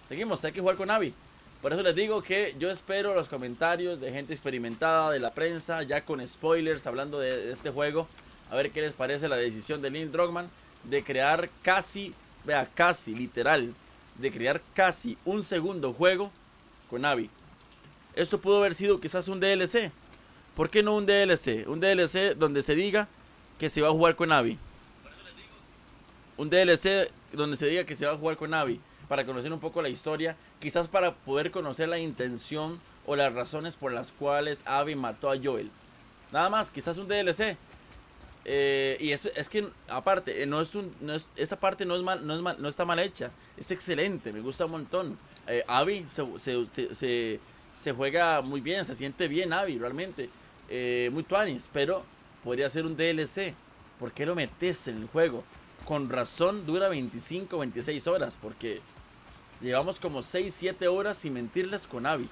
Seguimos, hay que jugar con Abby. Por eso les digo que yo espero los comentarios de gente experimentada, de la prensa, ya con spoilers, hablando de este juego. A ver qué les parece la decisión de Neil Druckmann de crear casi, vea, casi, literal, de crear casi un segundo juego con Abby. Esto pudo haber sido quizás un DLC. ¿Por qué no un DLC? Un DLC donde se diga que se va a jugar con Abby. Un DLC donde se diga que se va a jugar con Abby, para conocer un poco la historia, quizás para poder conocer la intención o las razones por las cuales Abby mató a Joel. Nada más, quizás un DLC. Y eso es que aparte, esa parte no está mal hecha, es excelente, me gusta un montón. Abby se juega muy bien, se siente bien Abby, realmente. Muy tuanis, pero podría ser un DLC. ¿Por qué lo metes en el juego? Con razón dura 25 26 horas, porque llevamos como 6 7 horas sin mentirles con Abby.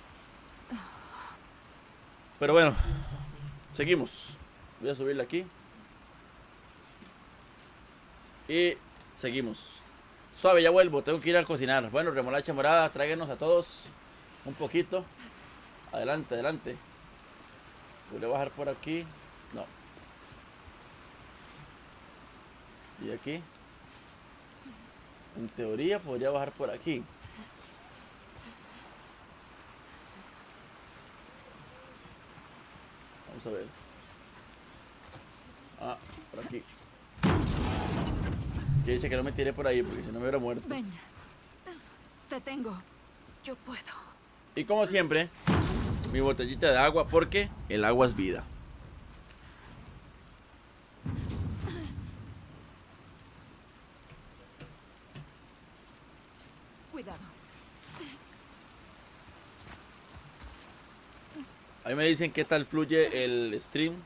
Pero bueno, seguimos. Voy a subirle aquí. Y seguimos. Suave, ya vuelvo, tengo que ir a cocinar. Bueno, remolacha morada, tráiganos a todos un poquito. Adelante, adelante. Voy a bajar por aquí. No. Y aquí. En teoría podría bajar por aquí. Vamos a ver. Ah, por aquí. Quiero que no me tire por ahí porque si no me hubiera muerto. Ven. Te tengo. Yo puedo. Y como siempre, mi botellita de agua porque el agua es vida. Cuidado. A mí me dicen qué tal fluye el stream.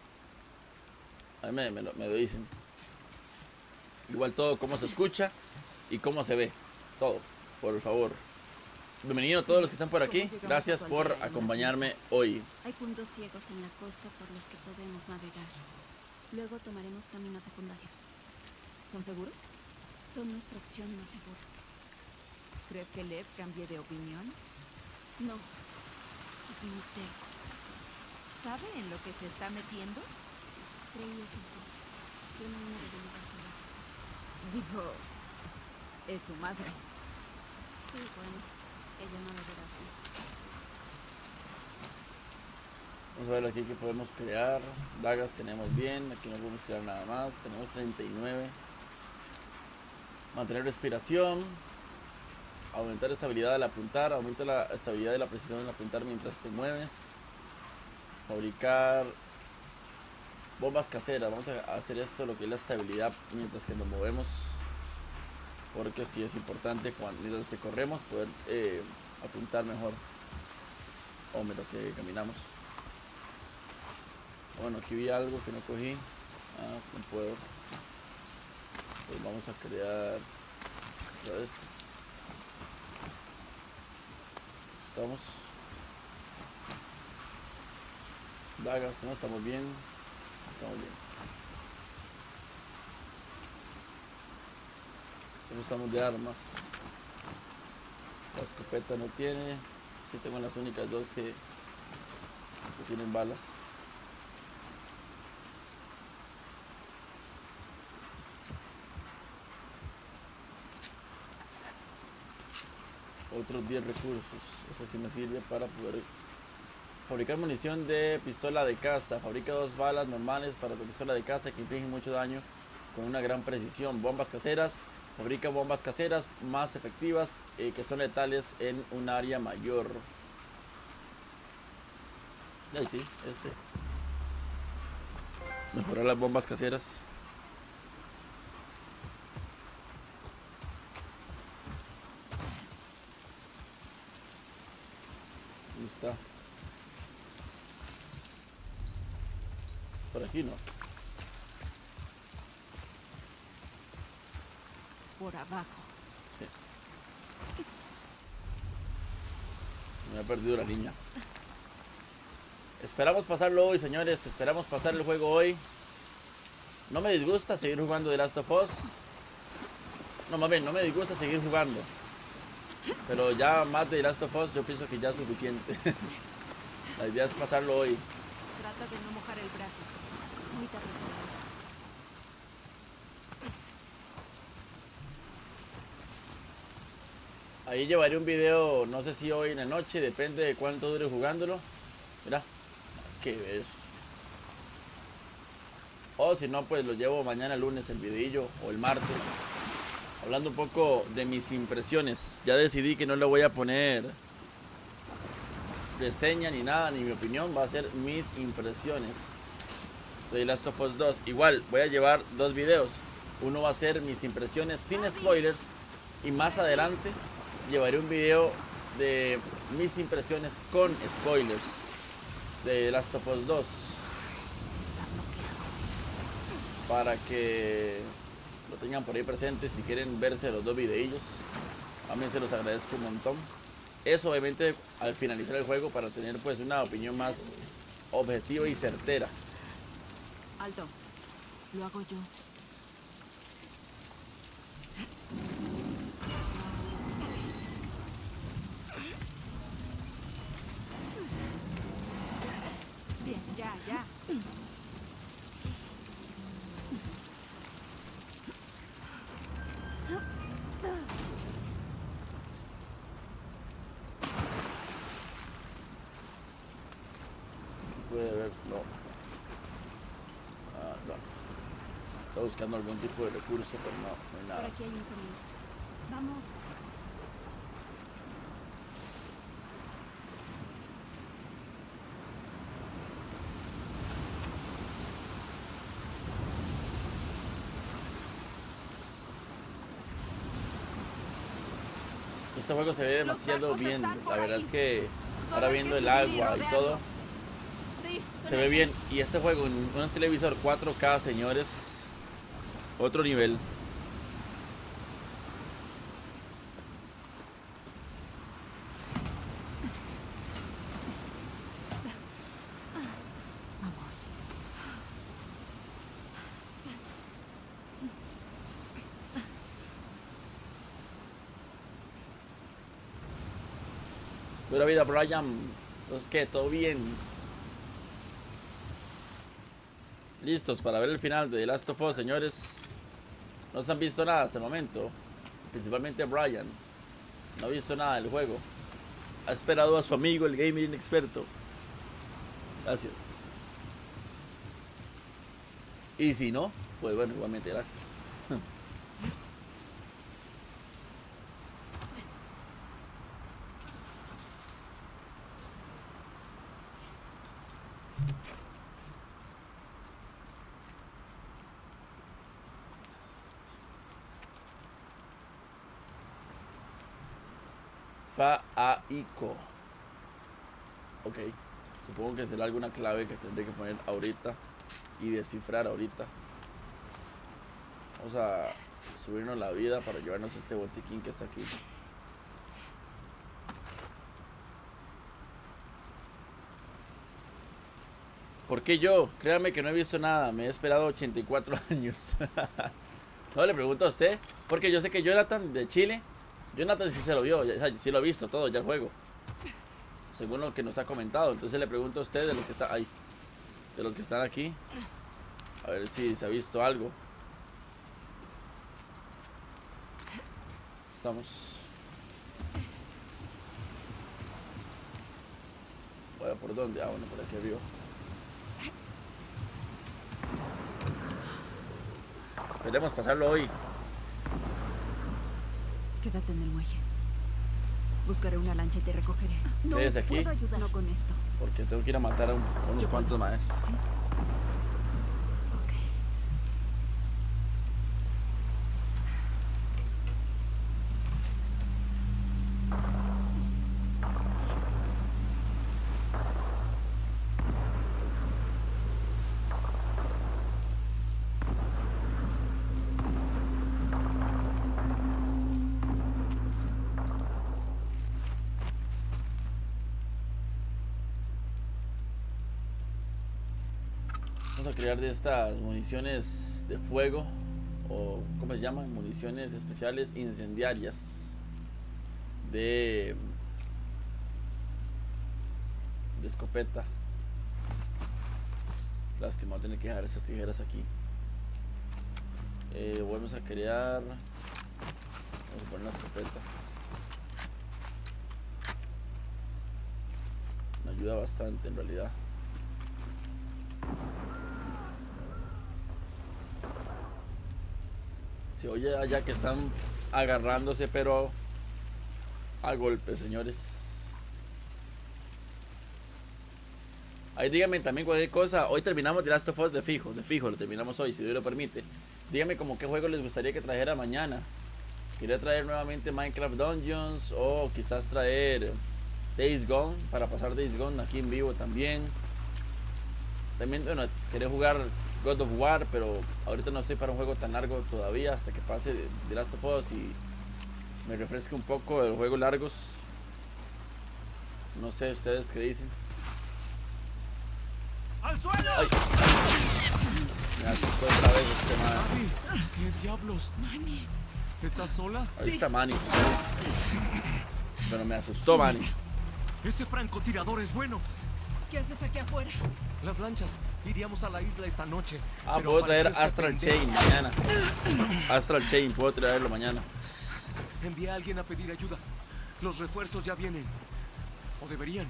A mí me lo dicen. Igual todo cómo se escucha y cómo se ve. Todo, por favor. Bienvenido a todos los que están por aquí. Gracias por acompañarme hoy. Hay puntos ciegos en la costa por los que podemos navegar. Luego tomaremos caminos secundarios. ¿Son seguros? Son nuestra opción más segura. ¿Crees que Lev cambie de opinión? No, es muy terco. ¿Sabe en lo que se está metiendo? Creía que sí. Tiene una debilidad por él. Dijo, es su madre. Sí, bueno, ella no lo verá así. Vamos a ver aquí qué podemos crear. Dagas tenemos bien. Aquí no podemos crear nada más. Tenemos 39. Mantener respiración. Aumentar estabilidad al apuntar. Aumenta la estabilidad y la precisión al apuntar mientras te mueves. Fabricar bombas caseras. Vamos a hacer esto, lo que es la estabilidad mientras que nos movemos. Porque sí es importante mientras que corremos poder apuntar mejor. O mientras que caminamos. Bueno, aquí vi algo que no cogí. Ah, no puedo. Pues vamos a crear estas. Estamos. Dagas, no estamos bien. Estamos bien. ¿Cómo estamos de armas? La escopeta no tiene. Sí tengo las únicas dos que tienen balas. Otros 10 recursos. Eso sí me sirve para poder fabricar munición de pistola de caza. Fabrica 2 balas normales para tu pistola de caza que infligen mucho daño con una gran precisión. Bombas caseras. Fabrica bombas caseras más efectivas que son letales en un área mayor. Ahí sí, mejorar las bombas caseras. Ahí está. Por aquí no. Por abajo. Sí. Me ha perdido la niña. Esperamos pasarlo hoy, señores. Esperamos pasar el juego hoy. No me disgusta seguir jugando The Last of Us. No, más bien, no me disgusta seguir jugando. Pero ya más de The Last of Us yo pienso que ya es suficiente. La idea es pasarlo hoy. Trata de no mojar el brazo. Muy tarde para eso. Ahí llevaré un video, no sé si hoy en la noche, depende de cuánto dure jugándolo. Mira, que ver. O si no, pues lo llevo mañana lunes el videillo o el martes. Hablando un poco de mis impresiones. Ya decidí que no le voy a poner reseña ni nada, ni mi opinión. Va a ser mis impresiones de The Last of Us 2. Igual voy a llevar dos videos. Uno va a ser mis impresiones sin spoilers. Y más adelante llevaré un video de mis impresiones con spoilers de The Last of Us 2. Para que lo tengan por ahí presente. Si quieren verse los dos videillos, a mí se los agradezco un montón. Eso obviamente al finalizar el juego, para tener pues una opinión más objetiva y certera. Alto. Lo hago yo. Bien, ya. Puede ver, no. No. Está buscando algún tipo de recurso, pero no hay Por nada. aquí hay un camino. Vamos. Este juego se ve demasiado barcos bien. están por La verdad ahí. es que Solo ahora hay viendo que el seguir agua y rodeando. todo, Sí, se ve bien. Y este juego en un televisor 4K, señores, otro nivel. Vamos. Pura vida, Brian. Entonces, ¿qué? ¿Todo bien? Listos para ver el final de The Last of Us, señores. No se han visto nada hasta el momento. Principalmente Brian. No ha visto nada del juego. Ha esperado a su amigo, el gamer inexperto. Gracias. Y si no, pues bueno, igualmente gracias. Faico. Ok. Supongo que será alguna clave que tendré que poner ahorita y descifrar ahorita. Vamos a subirnos la vida para llevarnos este botiquín que está aquí. ¿Por qué yo? Créame que no he visto nada. Me he esperado 84 años. No le pregunto a usted, porque yo sé que Jonathan de Chile, Jonathan sí se lo vio, sí lo ha visto todo ya el juego, según lo que nos ha comentado. Entonces le pregunto a usted de los que está ahí, de los que están aquí, a ver si se ha visto algo. Estamos. Bueno, ¿por dónde? Ah, bueno, por aquí arriba. Esperemos pasarlo hoy. Quédate en el muelle. Buscaré una lancha y te recogeré. No Quédese aquí. puedo ayudar. No con esto. Porque tengo que ir a matar a unos Yo cuantos puedo. más. Sí. Ok. Vamos a crear de estas municiones de fuego, o ¿cómo se llaman? Municiones especiales incendiarias de escopeta. Lástima, tener que dejar esas tijeras aquí. Volvemos a crear. Vamos a poner la escopeta. Me ayuda bastante en realidad. Se oye allá que están agarrándose, pero a golpe, señores. Ahí díganme también cualquier cosa. Hoy terminamos The Last of Us de fijo, lo terminamos hoy, si Dios lo permite. Díganme como qué juego les gustaría que trajera mañana. Quería traer nuevamente Minecraft Dungeons, o quizás traer Days Gone, para pasar Days Gone aquí en vivo también. También, bueno, quería jugar God of War, pero ahorita no estoy para un juego tan largo todavía, hasta que pase The Last of Us y me refresque un poco de los juegos largos. No sé ustedes qué dicen. ¡Al suelo! Ay. Me asustó otra vez este man. Abby, ¿qué diablos? Manny. ¿Estás sola? Ahí está Manny. Pero me asustó Manny. Ese francotirador es bueno. ¿Qué haces aquí afuera? Las lanchas. Iríamos a la isla esta noche. Ah, pero puedo traer apareció este Astral pendejo. Chain mañana. Astral Chain, puedo traerlo mañana. Envié a alguien a pedir ayuda. Los refuerzos ya vienen. O deberían.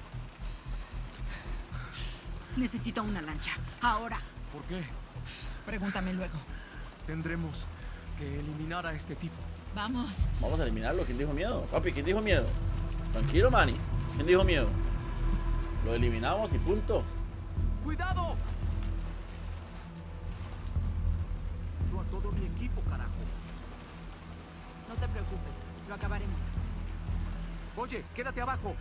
Necesito una lancha. Ahora. ¿Por qué? Pregúntame luego. Tendremos que eliminar a este tipo. Vamos. Vamos a eliminarlo. ¿Quién dijo miedo? Papi, ¿quién dijo miedo? Tranquilo, Manny. ¿Quién dijo miedo? Lo eliminamos y punto. ¡Cuidado! Yo a todo mi equipo, carajo. No te preocupes. Lo acabaremos. Oye, quédate abajo.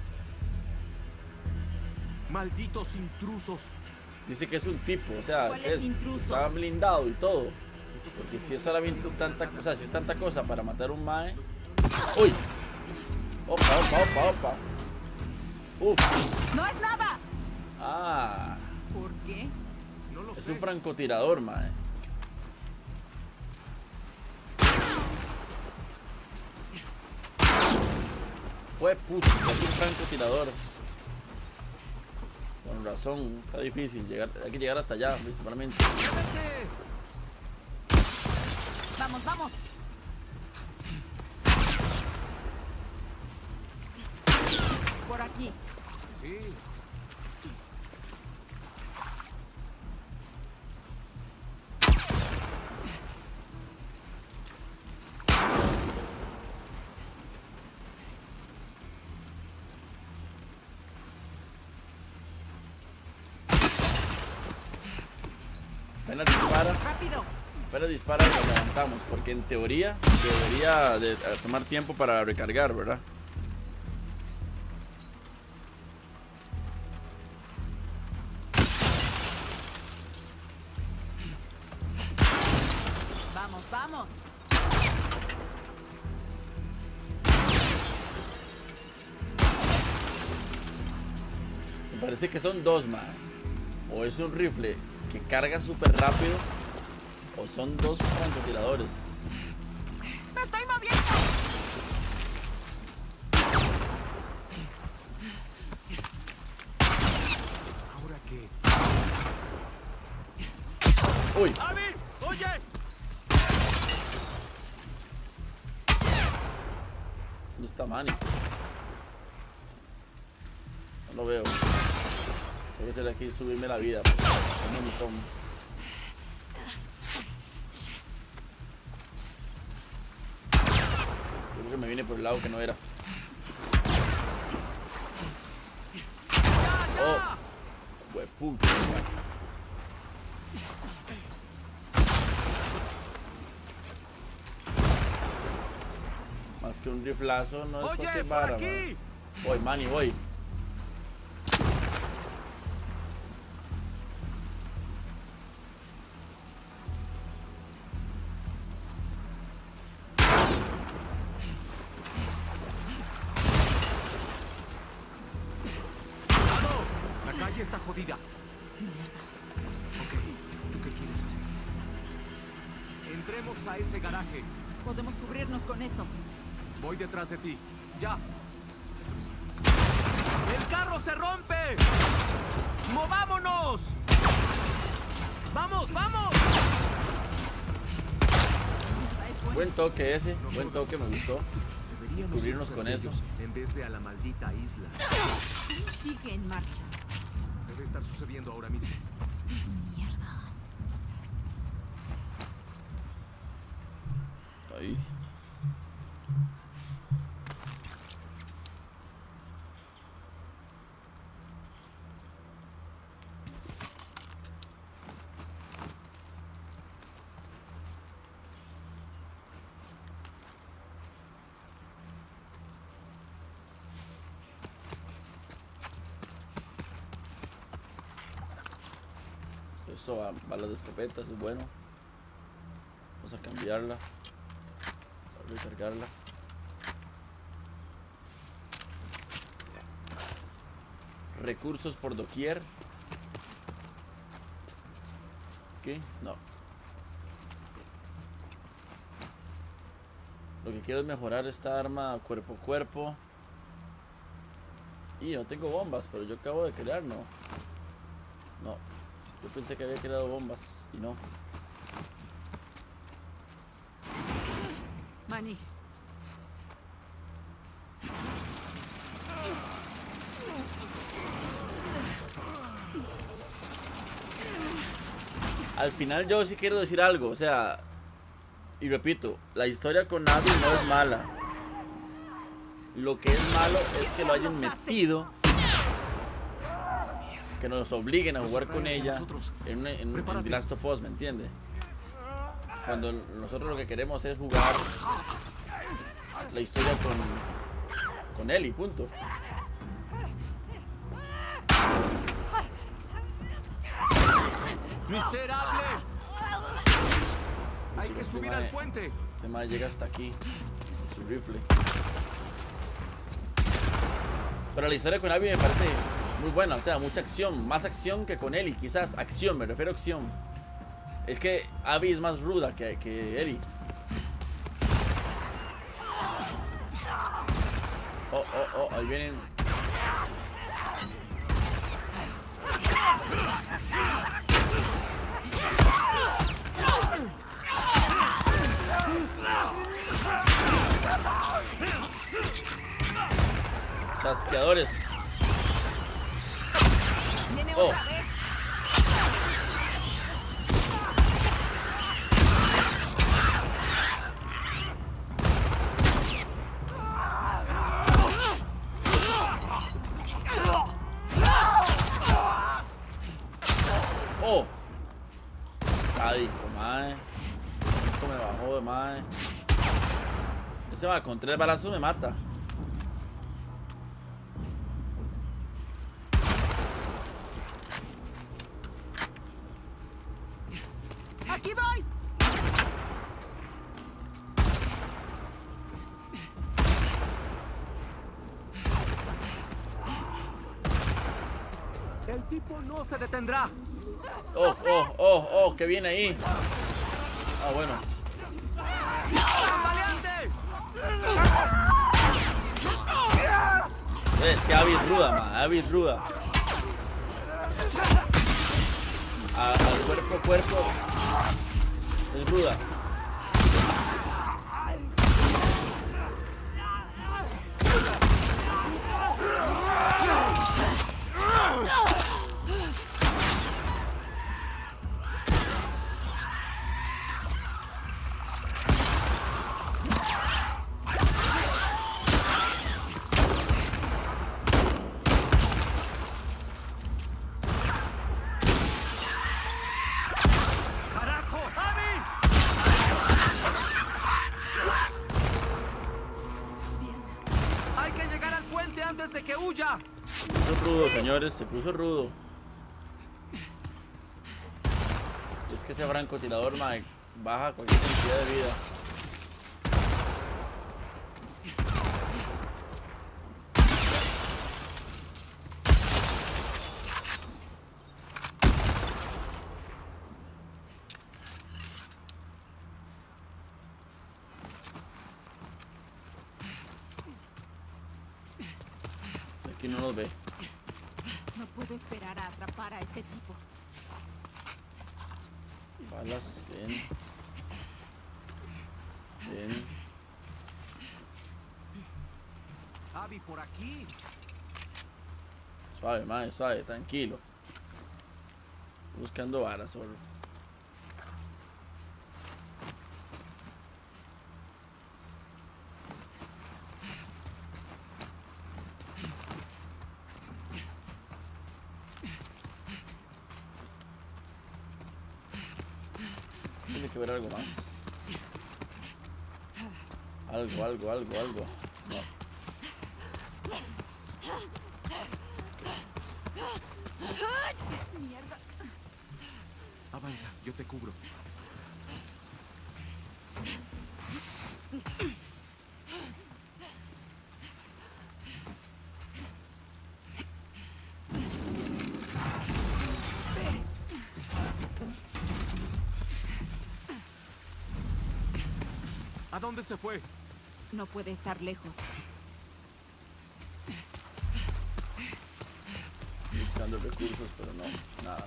Malditos intrusos. Dice que es un tipo, o sea, ¿Cuáles que es, intrusos? está blindado y todo. Porque si es solamente tanta, o sea, si es tanta cosa para matar un mae. ¡Uy! Opa, opa, opa, opa. Uf. ¡No es nada! Ah, ¿Por qué? No lo es sé. un francotirador, mae. Fue puto, es un francotirador. Con razón, está difícil llegar, hay que llegar hasta allá, principalmente. ¡Muévete! Vamos, vamos. Por aquí. Sí. Apenas dispara, Rápido. apenas dispara y lo levantamos. Porque en teoría debería de tomar tiempo para recargar, ¿verdad? Vamos, vamos. Me parece que son dos más. O es un rifle que carga súper rápido, o son dos francotiradores. ¡Me estoy moviendo! ¿Ahora qué? ¡Uy! ¡Abby! ¡Oye! ¿Dónde está Manny? No lo veo. Tengo que hacer aquí subirme la vida. Un montón. Yo creo que me vine por el lado que no era. Oh, hueputa. Más que un riflazo, no es ¡Oye, cualquier por vara, aquí! man. Voy, Manny, voy. La calle está jodida. Ok, ¿tú qué quieres hacer? Entremos a ese garaje. Podemos cubrirnos con eso. Voy detrás de ti. ¡Ya! rompe! ¡Movámonos! ¡Vamos, vamos! Buen toque ese, buen toque, me gustó. Deberíamos Cubrirnos ir con tras eso. ellos en vez de a la maldita isla. Sigue en marcha. Debe estar sucediendo ahora mismo. Mierda. Ahí. Eso, balas de escopeta, eso es bueno. Vamos a cambiarla. A recargarla. Recursos por doquier. ¿Qué? No. Lo que quiero es mejorar esta arma cuerpo a cuerpo. Y no tengo bombas, pero yo acabo de crear, ¿no? No. Yo pensé que había creado bombas y no. Manny. Al final yo sí quiero decir algo, o sea, y repito, la historia con Abby no es mala. Lo que es malo es que lo hayan metido, que nos obliguen a jugar con ella en The Last of Us, ¿me entiende? Cuando nosotros lo que queremos es jugar la historia con Ellie, punto. ¡Miserable! Hay que subir al puente. Este mae llega hasta aquí con su rifle. Pero la historia con Abby me parece muy buena, o sea, mucha acción, más acción que con Ellie, quizás acción, me refiero a acción. Es que Abby es más ruda que Ellie. Oh, ahí vienen. Chasqueadores. Viene Oh. otra vez. Oh. Sádico, mae. Esto me bajó de mae. Ese va con 3 balazos me mata. ¡Aquí voy! El tipo no se detendrá. Oh, que viene ahí. Ah, bueno. ¡Valiente! Es que Abby es ruda, man. Abby es ruda. Al cuerpo a cuerpo es ruda. ¡Carajo! ¡Abby! Hay que llegar al puente antes de que huya. Se puso rudo, señores. Se puso rudo. Es que ese francotirador, man, baja cualquier cantidad de vida. Aquí no nos ve. No puedo esperar a atrapar a este tipo. Balas, bien. Bien. Abby, por aquí. Suave, madre, suave, tranquilo. Buscando varas solo. Tiene que ver algo más. Algo. No. Mierda. Avanza, yo te cubro. ¿A dónde se fue? No puede estar lejos. Buscando recursos, pero no, nada.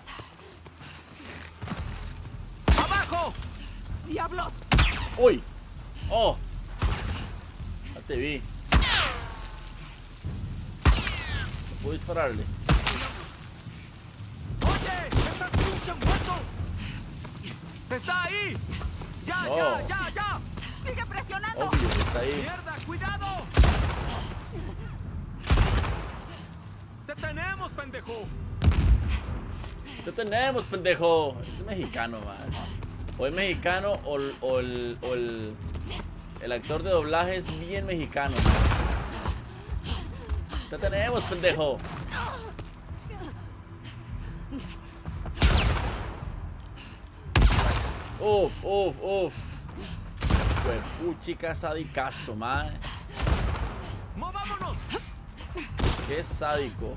¡Abajo! ¡Diablo! ¡Uy! ¡Oh! Ya te vi. ¿No puedo dispararle? ¡Oye! ¡Estás pinche muerto! ¡Está ahí! ¡Ya, No. ya! ¡Sigue presionando! Obvio, está ahí. ¡Mierda, cuidado! ¡Te tenemos, pendejo! Te tenemos, pendejo. Es mexicano, man. O es mexicano o el actor de doblaje es bien mexicano, man. Te tenemos, pendejo. Uf. Pues puchica sadicazo, man. ¡Movámonos! Qué sádico.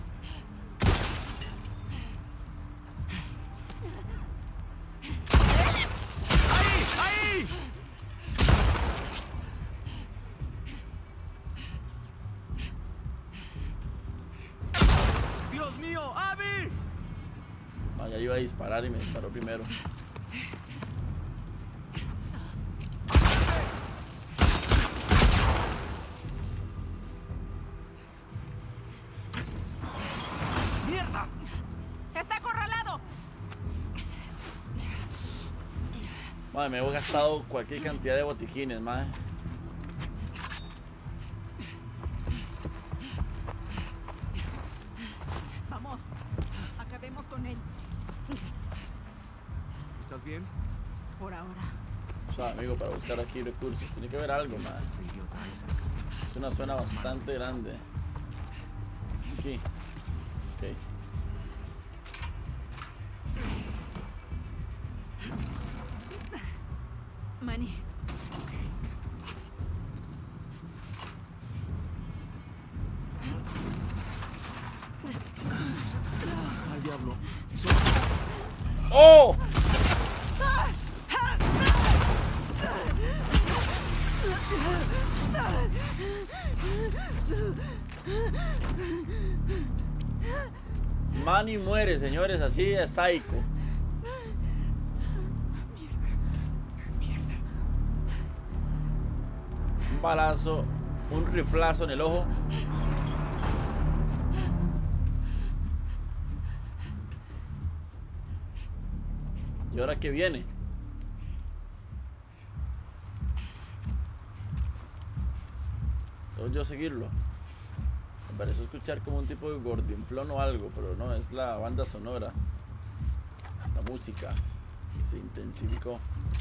¡Ahí! ¡Dios mío! ¡Abby! Ya iba a disparar y me disparó primero. ¡Mierda! ¡Está acorralado! Madre, me he gastado cualquier cantidad de botiquines, madre. Vamos. Acabemos con él. ¿Estás bien? Por ahora. O sea, amigo, para buscar aquí recursos. Tiene que haber algo, madre. Este idiota Isaac. Es una zona bastante grande. Aquí. Ok. Manny. ¡Al diablo! ¡Oh! Manny muere, señores, así de psycho. Un balazo, un riflazo en el ojo. ¿Y ahora qué viene? ¿Debo yo seguirlo? Me pareció escuchar como un tipo de gordinflón o algo, pero no, es la banda sonora. La música que se intensificó.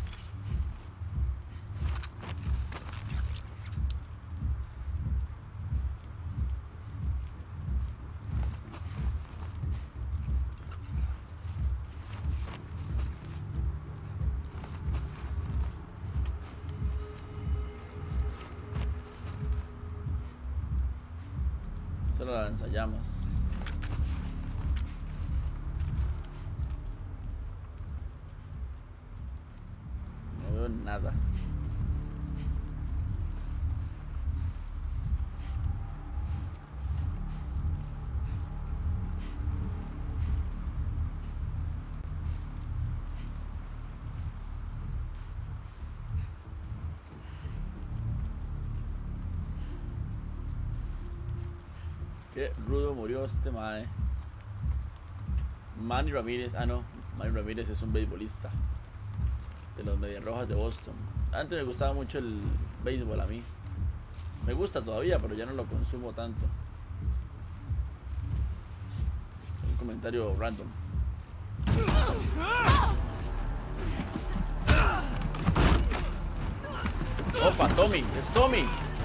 Esta era la lanzallamas. No veo nada. Qué rudo murió este mae. Manny Ramírez. Ah, no. Manny Ramírez es un beisbolista de los Medias Rojas de Boston. Antes me gustaba mucho el béisbol a mí. Me gusta todavía, pero ya no lo consumo tanto. Un comentario random. Opa, Tommy, es Tommy.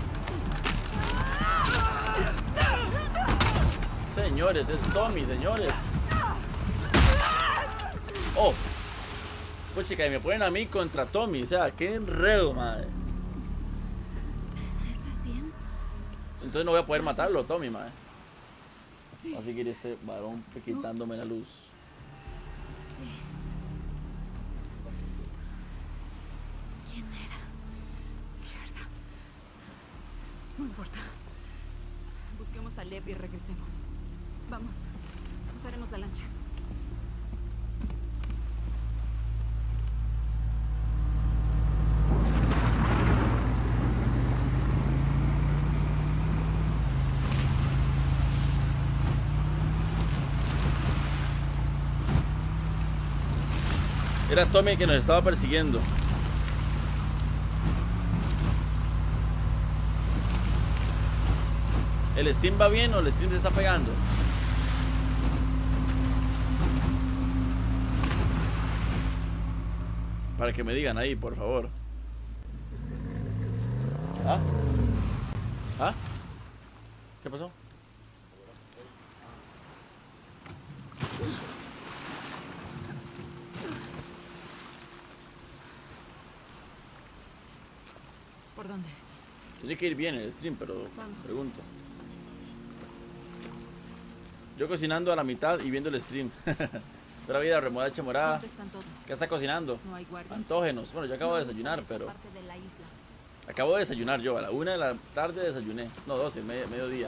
Señores, es Tommy, señores. Oh, pues chica, y me ponen a mí contra Tommy. O sea, qué enredo, madre. ¿Estás bien? Entonces no voy a poder matarlo, Tommy, madre. Sí. Así que este varón quitándome la luz. Sí. ¿Quién era? Mierda. No importa. Busquemos a Lev y regresemos. Vamos. Usaremos la lancha. Era Tommy que nos estaba persiguiendo. ¿El stream va bien o el stream se está pegando? Para que me digan ahí, por favor. ¿Ah? ¿Ah? ¿Qué pasó? ¿Por dónde? Tiene que ir bien el stream, pero Vamos. pregunto. Yo cocinando a la mitad y viendo el stream. Pura vida, remolacha morada. ¿Dónde están todos? ¿Qué está cocinando? No hay guardias. Antógenos. Bueno, yo acabo de No usan desayunar, esta pero... parte de la isla. Acabo de desayunar yo, a la 1 de la tarde desayuné. No, 12, mediodía.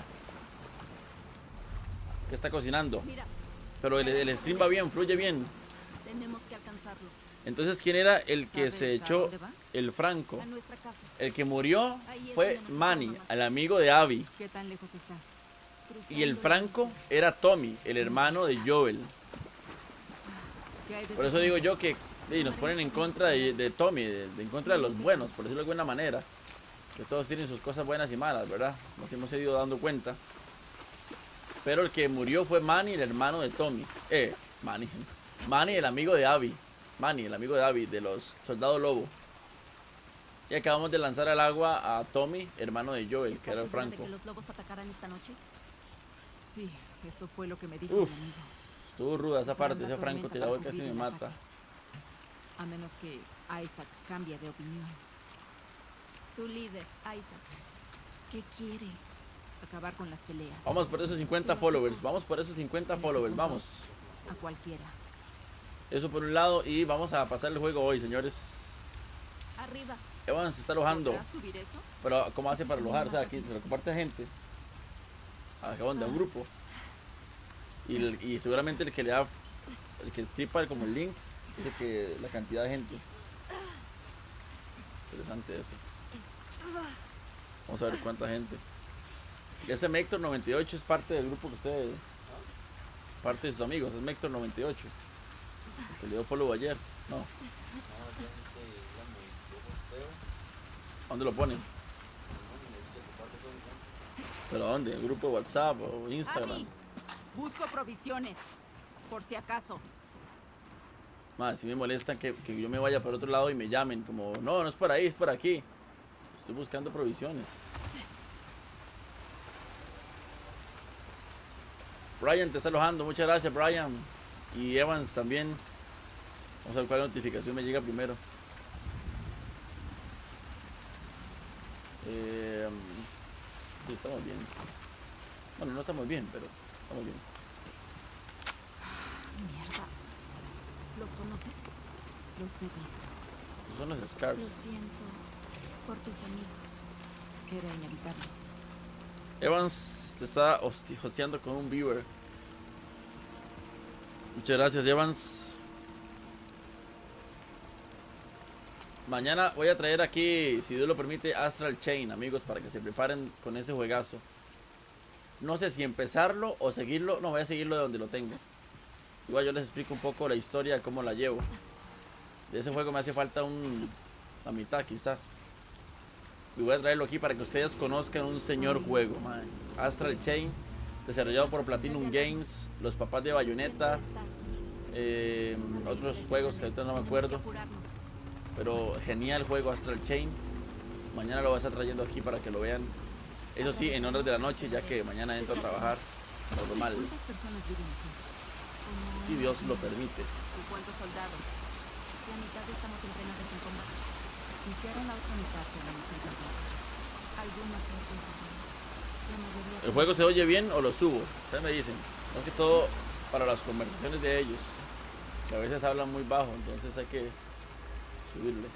¿Qué está cocinando? Mira, Pero el stream va bien, fluye bien. tenemos que alcanzarlo. Entonces, ¿quién era el que ¿Sabes se a echó dónde va? el Franco? A nuestra casa. El que murió Ahí es fue donde nos Manny, esperamos. el amigo de Abby. ¿Qué tan lejos está? Y el Cruzando Franco la isla. era Tommy, el hermano de Joel. ¿Qué hay de Por eso digo yo que nos ponen en contra de Tommy, en contra de los buenos, por decirlo de alguna manera. Que todos tienen sus cosas buenas y malas, ¿verdad? Nos hemos ido dando cuenta. Pero el que murió fue Manny, el hermano de Tommy. Manny, el amigo de Abby. Manny, el amigo de Abby, de los Soldados Lobo. Y acabamos de lanzar al agua a Tommy, hermano de Joel, que ¿Estás era el segura de Franco. que los lobos atacarán esta noche? Sí, eso fue lo que me dijo Uf. mi amigo. Estuvo ruda esa Usarán parte, la ese Franco tormenta tirado para casi me cubrir el mata. ataque. A menos que Isaac cambie de opinión. Tu líder, Isaac. ¿Qué quiere? Acabar con las peleas. Vamos por esos 50 followers, vamos por esos 50 followers, vamos. A cualquiera. Eso por un lado y vamos a pasar el juego hoy, señores. Arriba. Evans se está alojando, ¿Podrás subir eso? pero ¿cómo hace para alojar? O sea, aquí se lo comparte a gente. Acá donde a un grupo. Y seguramente el que le da, el que tripa como el link, es el que la cantidad de gente. Interesante eso. Vamos a ver cuánta gente. Y ese Mector 98 es parte del grupo que usted, parte de sus amigos, es Mector 98. El que le dio follow ayer, no. ¿Dónde lo pone? ¿Pero dónde? ¿El grupo de WhatsApp o Instagram? Abby, busco provisiones. Por si acaso. Más, si me molestan que yo me vaya por otro lado y me llamen como, no, no es por ahí, es por aquí. Estoy buscando provisiones. Brian te está alojando, muchas gracias Brian. Y Evans también. Vamos a ver cuál notificación me llega primero. Sí, estamos bien. Bueno, no estamos bien, pero estamos bien. Mierda. ¿Los conoces? Los he visto. Esos son los Scars. Lo siento por tus amigos. Era inevitable. Evans te está hosteando con un viewer. Muchas gracias, Evans. Mañana voy a traer aquí, si Dios lo permite, Astral Chain, amigos, para que se preparen con ese juegazo. No sé si empezarlo o seguirlo. No, voy a seguirlo de donde lo tengo. Igual yo les explico un poco la historia, cómo la llevo. De ese juego me hace falta la mitad quizás. Y voy a traerlo aquí para que ustedes conozcan un señor juego, man. Astral Chain, desarrollado por Platinum Games, los papás de Bayonetta, otros juegos que ahorita no me acuerdo. Pero genial juego Astral Chain. Mañana lo voy a estar trayendo aquí para que lo vean. Eso sí, en horas de la noche, ya que mañana entro a trabajar normal. ¿Cuántas personas viven aquí? Si Dios lo permite. ¿Y cuántos soldados? La mitad estamos entrenados en combate. ¿Y qué hará la otra mitad que la mujer guerrera? Algunos son guerreros. La mayoría... ¿El juego se oye bien o lo subo? Ustedes me dicen. Más que todo para las conversaciones de ellos, que a veces hablan muy bajo, entonces hay que subirle.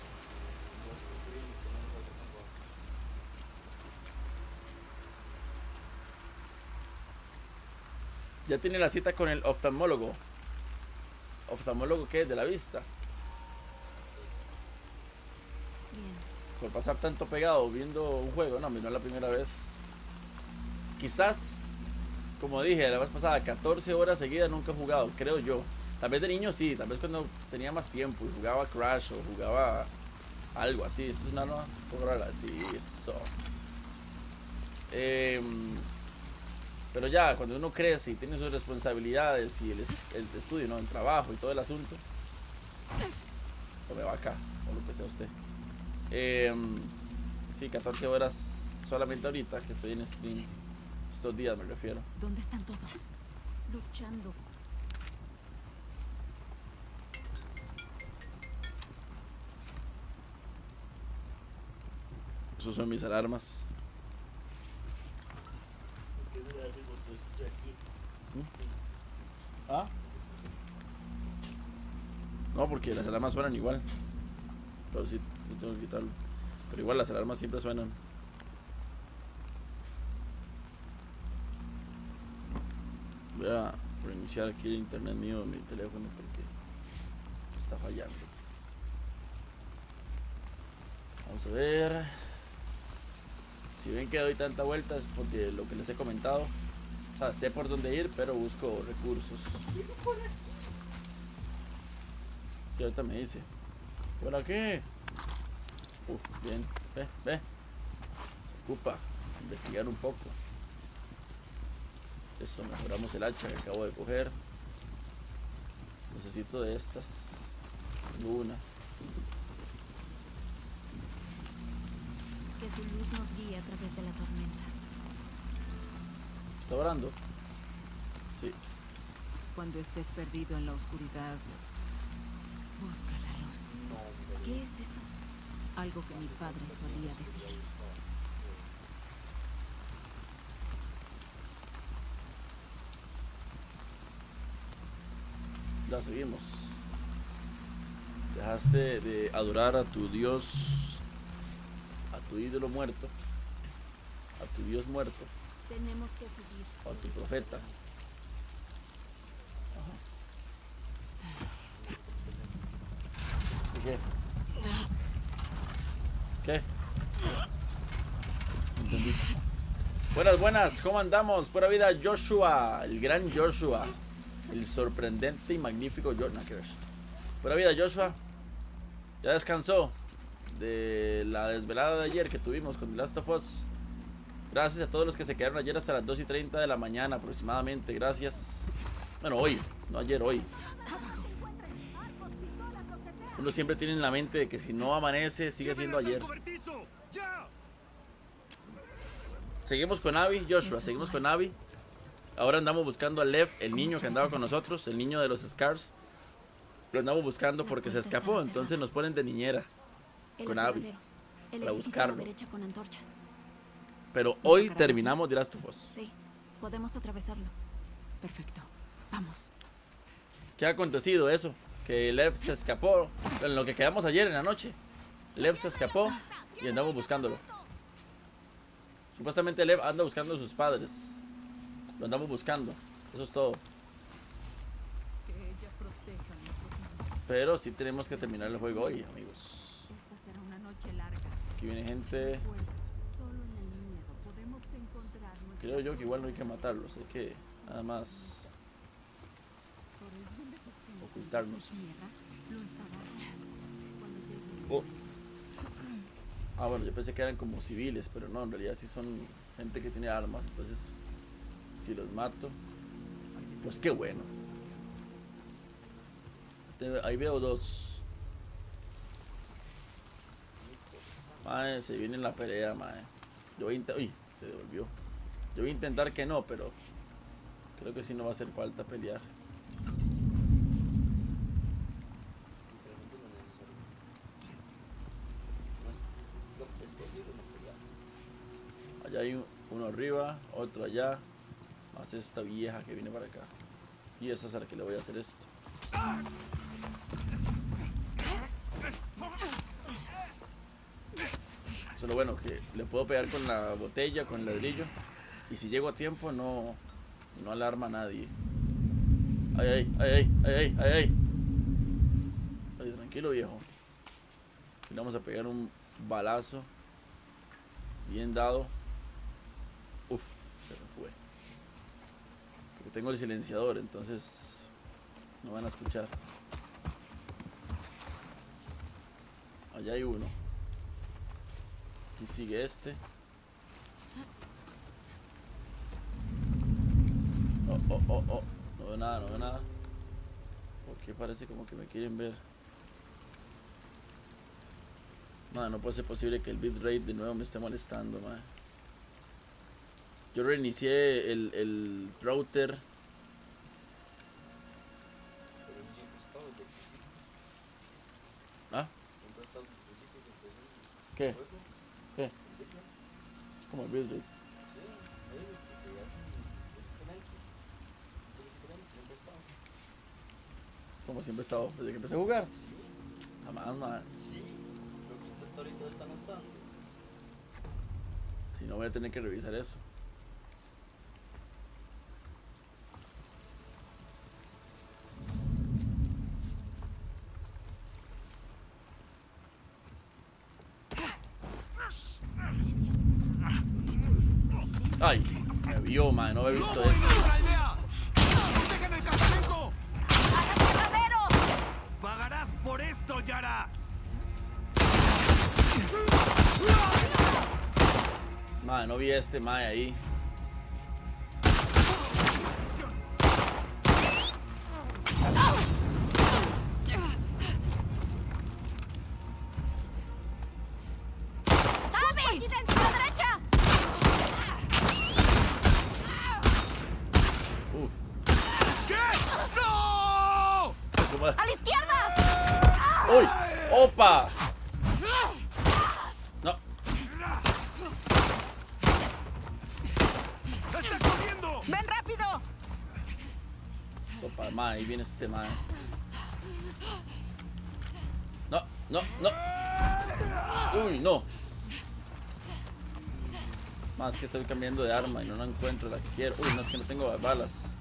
Ya tiene la cita con el oftalmólogo. ¿Oftalmólogo qué es? De la vista. Bien. Por pasar tanto pegado viendo un juego. No, no es la primera vez. Quizás, como dije la vez pasada, 14 horas seguidas nunca he jugado, creo yo. Tal vez de niño sí, tal vez cuando tenía más tiempo y jugaba Crash o jugaba algo así. Esto es una nueva rara, sí, eso. Pero ya, cuando uno crece y tiene sus responsabilidades y el estudio, ¿no? El trabajo y todo el asunto. O me va acá, o lo que sea usted. Sí, 14 horas solamente ahorita que estoy en stream. Estos días me refiero. ¿Dónde están todos? Luchando. Esos son mis alarmas. ¿Ah? No, porque las alarmas suenan igual. Pero sí, tengo que quitarlo. Pero igual las alarmas siempre suenan. Voy a reiniciar aquí el internet mío en mi teléfono porque está fallando. Vamos a ver. Si ven que doy tanta vuelta es porque lo que les he comentado. O sea, sé por dónde ir, pero busco recursos. Sí, ahorita me dice. ¿Por aquí? Bien. Ve. Ocupa. Investigar un poco. Eso, mejoramos el hacha que acabo de coger. Necesito de estas. Tengo una. Que su luz nos guíe a través de la tormenta. ¿Está orando? Sí. Cuando estés perdido en la oscuridad, busca la luz. ¿Qué es eso? Algo que mi padre solía decir. La seguimos. Dejaste de adorar a tu Dios, a tu ídolo muerto, a tu Dios muerto, Tenemos que subir. o a tu profeta. ¿Qué? ¿Qué? Entendí. Buenas, ¿cómo andamos? Pura vida, Joshua, el gran Joshua, el sorprendente y magnífico Joshua. Pura vida, Joshua. Ya descansó de la desvelada de ayer que tuvimos con The Last of Us. Gracias a todos los que se quedaron ayer hasta las 2:30 de la mañana aproximadamente. Gracias. Bueno, hoy, no ayer, hoy. Uno siempre tiene en la mente de que si no amanece, sigue siendo ayer. Seguimos con Abby, Joshua, seguimos con Abby. Ahora andamos buscando a Lev, el niño que andaba con nosotros, el niño de los Scars. Lo andamos buscando porque se escapó, entonces nos ponen de niñera con Abby para buscarlo. Con antorchas. Pero hoy terminamos The Last of Us. Sí, podemos atravesarlo. Perfecto. Vamos. ¿Qué ha acontecido eso? Que Lev se escapó en lo que quedamos ayer en la noche. Lev se escapó y andamos buscándolo. Supuestamente Lev anda buscando a sus padres. Lo andamos buscando. Eso es todo. Que ella proteja nuestros niños. Pero sí tenemos que terminar el juego hoy, amigos. Esta será una noche larga. Aquí viene gente. Solo en el miedo podemos encontrar nuestra creo yo que igual no hay que matarlos, hay que nada más ocultarnos. Oh. Ah, bueno, yo pensé que eran como civiles, pero no, en realidad sí son gente que tiene armas, entonces si los mato, pues qué bueno. Ahí veo dos. Mae, se viene la pelea, mae. Yo voy a intentar... Uy, se devolvió. Yo voy a intentar que no, pero creo que sí no va a hacer falta pelear. Allá hay uno arriba, otro allá. Más esta vieja que viene para acá. Y esa es a la que le voy a hacer esto. Solo bueno que le puedo pegar con la botella, con el ladrillo. Y si llego a tiempo no alarma a nadie. Ay, ay, ay, ay, ay, ay, ay. Ay, tranquilo, viejo. Aquí le vamos a pegar un balazo. Bien dado. Uf, se me fue. Porque tengo el silenciador, entonces no van a escuchar. Allá hay uno. Aquí sigue este. Oh, oh, oh, oh. No veo nada, no veo nada. Porque parece como que me quieren ver. No puede ser posible que el bitrate de nuevo me esté molestando, man. Yo reinicié el router. ¿Ah? ¿Qué? ¿Qué? ¿Cómo el bitrate? Como siempre he estado, desde que empecé a jugar. Jamás, man. Si no, voy a tener que revisar eso. Ay, me vio, man, no había visto esto. ¡Pagarás por esto, Yara! Madre, no vi este mae ahí. ¡Aquí dentro, a la derecha! ¿Qué? ¡No! ¡A la izquierda! ¡Uy! ¡Opa! No. ¡Está corriendo! ¡Ven rápido! Opa, mae, ahí viene este mae. No, no, no. Uy, no. Más que estoy cambiando de arma y no la encuentro la que quiero. Uy, no, es que no tengo balas.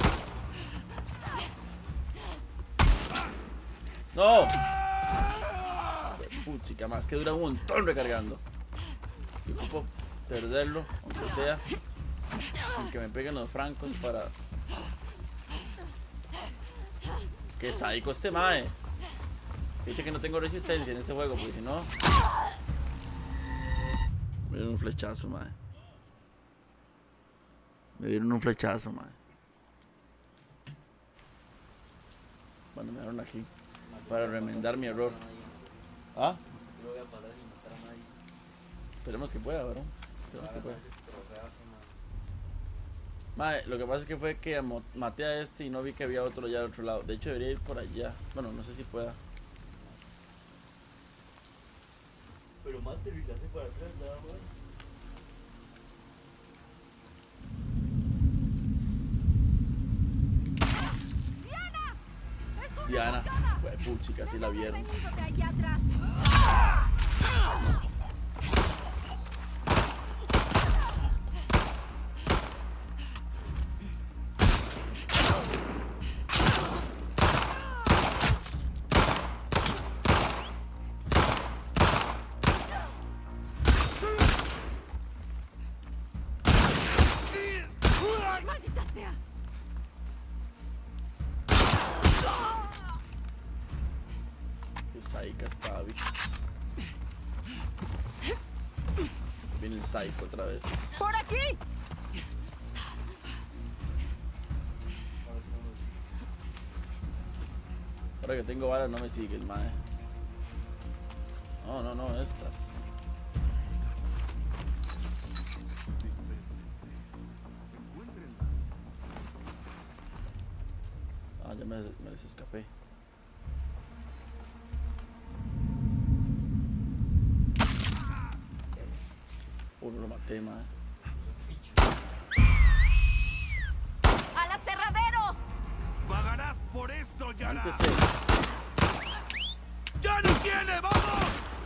¡No! Puchica, más que dura un montón recargando. Y ocupo perderlo, aunque sea sin que me peguen los francos para... ¡Qué sádico este mae! Dice que no tengo resistencia en este juego, porque si no... Me dieron un flechazo, mae. Me dieron un flechazo, mae. Bueno, me dieron aquí para remendar mi error. ¿Ah? Esperemos que pueda, ¿verdad? Esperemos que pueda. Mae, lo que pasa es que fue que maté a este y no vi que había otro allá al otro lado. De hecho, debería ir por allá. Bueno, no sé si pueda. Pero materializarse para atrás, nada más. Diana, pues puchica, casi la vieron. ¡De allá atrás! Psyche está, bicho. Viene el Psyche otra vez. ¡Por aquí! Ahora que tengo balas no me sigue el mae. No, estas. Ah, ya me les escapé. No lo maté, mae. ¡Al aserradero! ¡Pagarás por esto, Yara! Antes ¡Ya no tiene! ¡Vamos!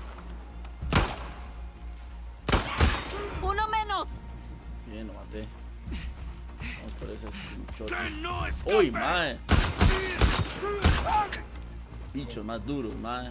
¡Uno menos! bien, lo maté. Vamos por ese chunchote. ¡Que no escape! ¡Uy, mae! Bichos más duros, mae.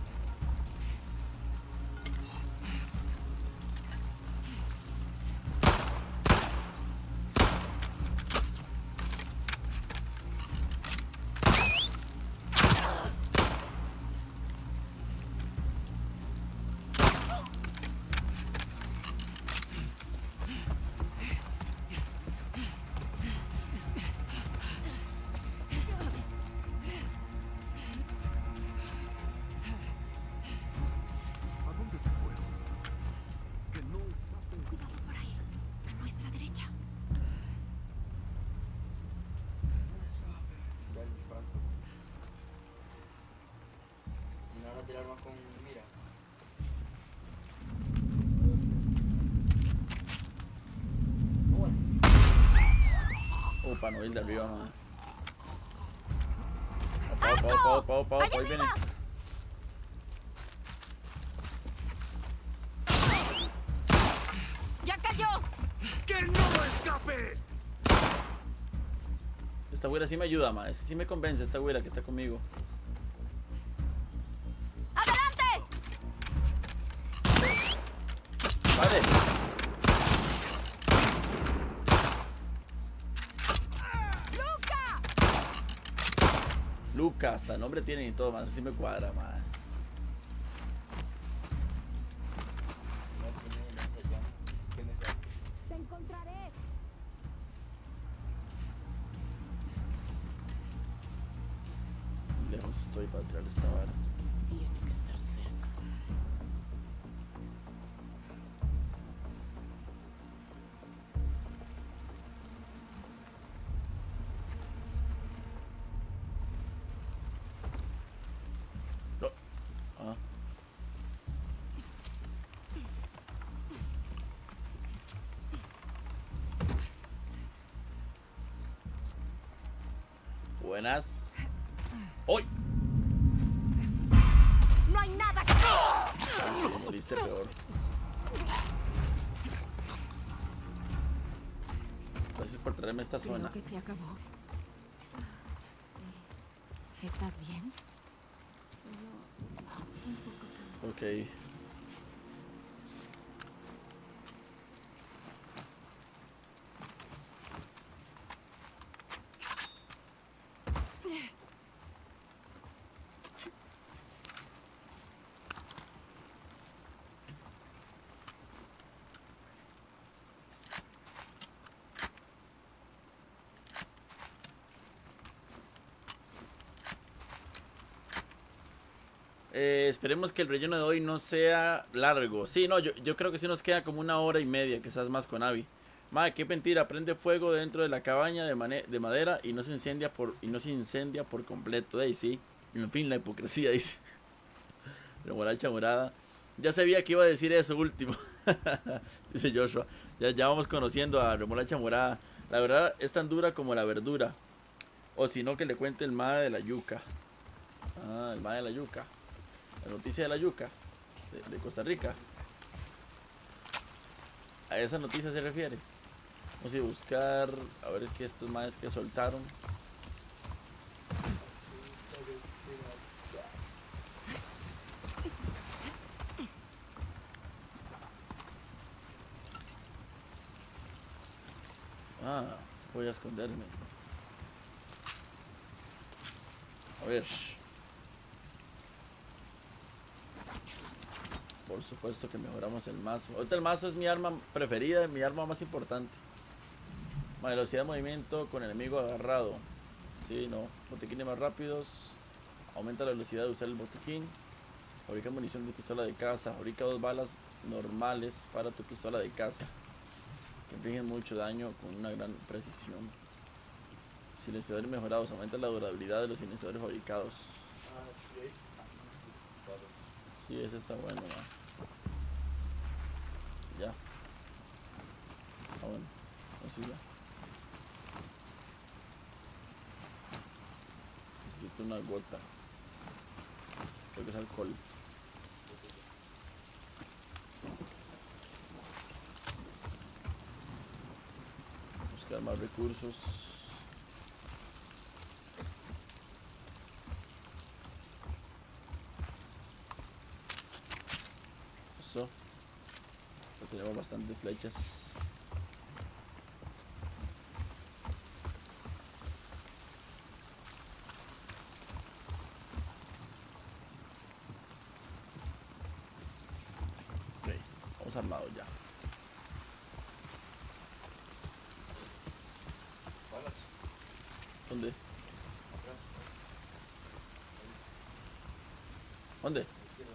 ¿A dónde se fueron? Que no escapen. Cuidado por ahí, a nuestra derecha. Y no van a tirar más con mira. Para no ir de arriba, mae. Opa, ¡Allá ahí viene. arriba! ¡Ya cayó! ¡Que no escape! Esta güera sí me ayuda, mae. Sí me convence esta güera que está conmigo. ¡Adelante! Vale. Luca, hasta nombre tiene y todo, más así me cuadra, mae. No tiene esa llama. ¿Qué me sale? ¡Te encontraré! Lejos estoy para tirar esta vara. Tiene que estar cerca. No. Ah. Buenas. ¡Uy! ¡No hay nada que... Ay, sí, moriste peor. Gracias por traerme esta zona. Creo que se acabó. Sí. ¿Estás bien? Ok. Esperemos que el relleno de hoy no sea largo. Sí, no, yo creo que sí nos queda como 1 hora y media, quizás más con Abby. Madre, qué mentira, prende fuego dentro de la cabaña de madera y no se incendia por completo. De ahí sí, en fin, la hipocresía, dice. Remolacha morada. Ya sabía que iba a decir eso último. Dice Joshua. Ya vamos conociendo a Remolacha morada. La verdad es tan dura como la verdura. O si no, que le cuente el mae de la yuca. Ah, el mae de la yuca. La noticia de la yuca de Costa Rica. A esa noticia se refiere. Vamos a buscar a ver qué estos maes que soltaron. Ah, voy a esconderme. A ver. Por supuesto que mejoramos el mazo. Ahorita el mazo es mi arma preferida, mi arma más importante. Velocidad de movimiento con enemigo agarrado. Sí, no. Botiquines más rápidos. Aumenta la velocidad de usar el botiquín. Fabrica munición de pistola de caza. Fabrica 2 balas normales para tu pistola de caza, que infligen mucho daño con una gran precisión. Silenciadores mejorados. Aumenta la durabilidad de los silenciadores fabricados. Sí, ese está bueno, man. Ya. Ah, bueno. Así ya. Necesito una gota. Creo que es alcohol. Buscar más recursos. Eso. Ya tenemos bastantes flechas. Ok, vamos armados ya. ¿Dónde? ¿Dónde?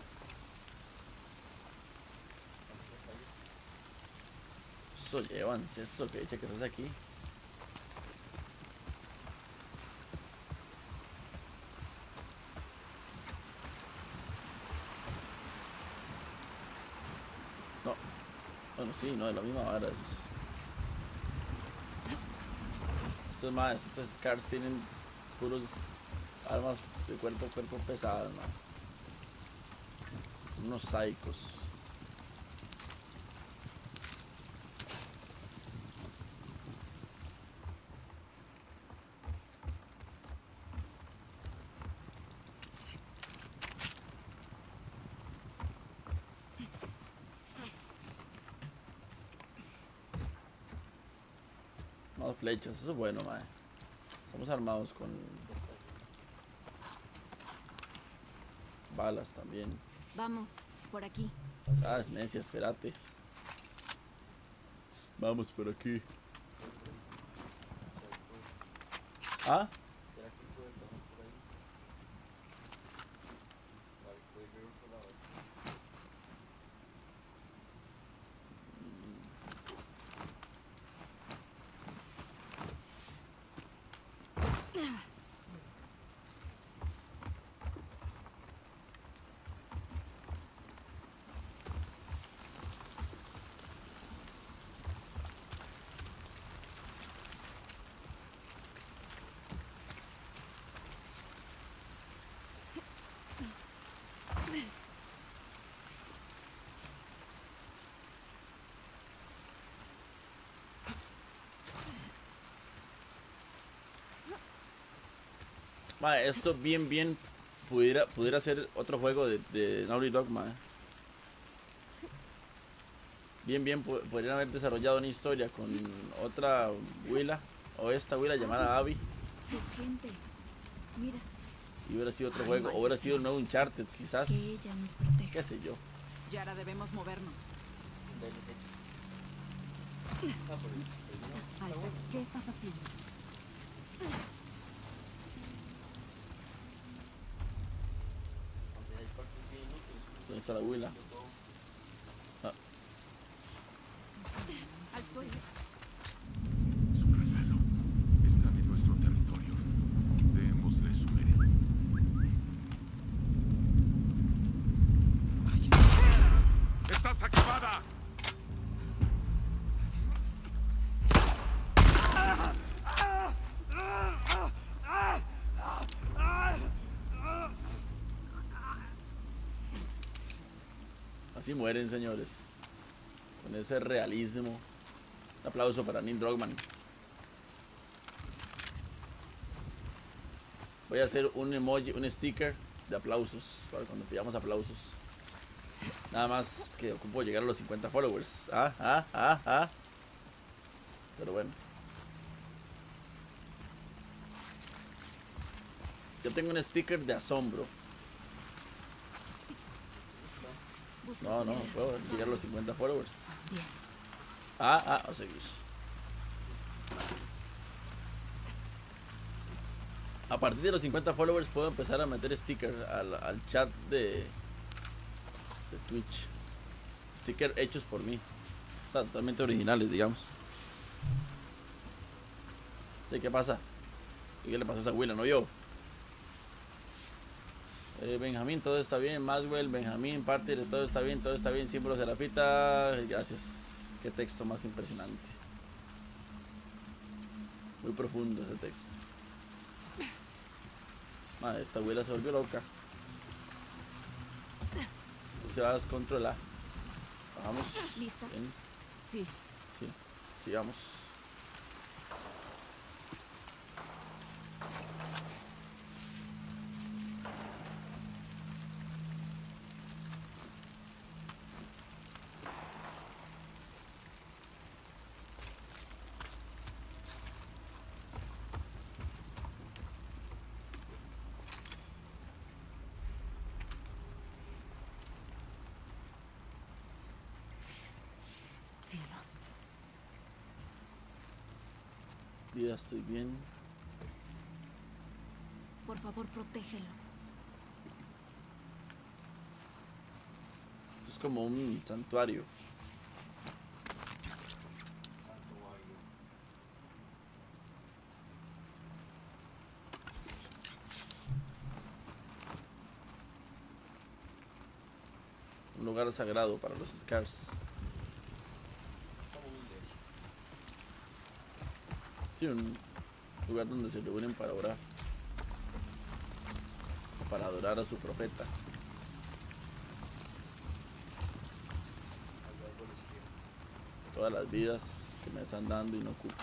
Eso, llévanse eso, que echa que estás aquí. No. Bueno, sí, no, es la misma vara. Estos más, estos Scars tienen puros armas de cuerpo a cuerpo pesadas, man. Unos psicos. Más flechas, eso es bueno, man. Estamos armados con balas también. Vamos, por aquí. Ah, es necia, espérate. Vamos por aquí. ¿Ah? ¿Será que puede pasar por ahí? Vale, puede ver otro lado. Ma, esto bien pudiera ser otro juego de Naughty Dog, ma. Podrían haber desarrollado una historia con otra Willa, o esta Willa llamada Abby, Gente, mira, y hubiera sido otro Ay, juego, o hubiera sido un maldición. nuevo Uncharted, quizás, que ella nos proteja. qué sé yo. Yara, debemos movernos. DLC. Ah, pero no. Isaac, ¿qué estás haciendo? Aunque hay partes bien inútiles. ¿Dónde está la Willa? Al suelo. Es un regalo. Están en nuestro territorio. Démosle su mérito. ¡Estás acabada! Así mueren, señores, con ese realismo. Un aplauso para Neil Druckmann. Voy a hacer un emoji, un sticker de aplausos para cuando pidamos aplausos. Nada más que ocupo llegar a los 50 followers. Pero bueno. Yo tengo un sticker de asombro. No, no puedo llegar a los 50 followers. Bien. O seguir. A partir de los 50 followers puedo empezar a meter stickers al chat de Twitch. Stickers hechos por mí. O sea, totalmente originales, digamos. ¿Y qué pasa? ¿Y qué le pasó a esa Willa? No yo. Benjamín, todo está bien. Maxwell, Benjamín, Partir, todo está bien, todo está bien. Símbolo Serafita, gracias. Qué texto más impresionante. Muy profundo ese texto. Madre, esta abuela se volvió loca. Se va a descontrolar. Bajamos. ¿Lista? Bien. Sí. Sí, sigamos. Cielos. Vida, estoy bien. Por favor, protégelo. Es como un santuario. Un lugar sagrado para los Scars. Sí, un lugar donde se reúnen para orar. Para adorar a su profeta. Todas las vidas que me están dando y no ocupo.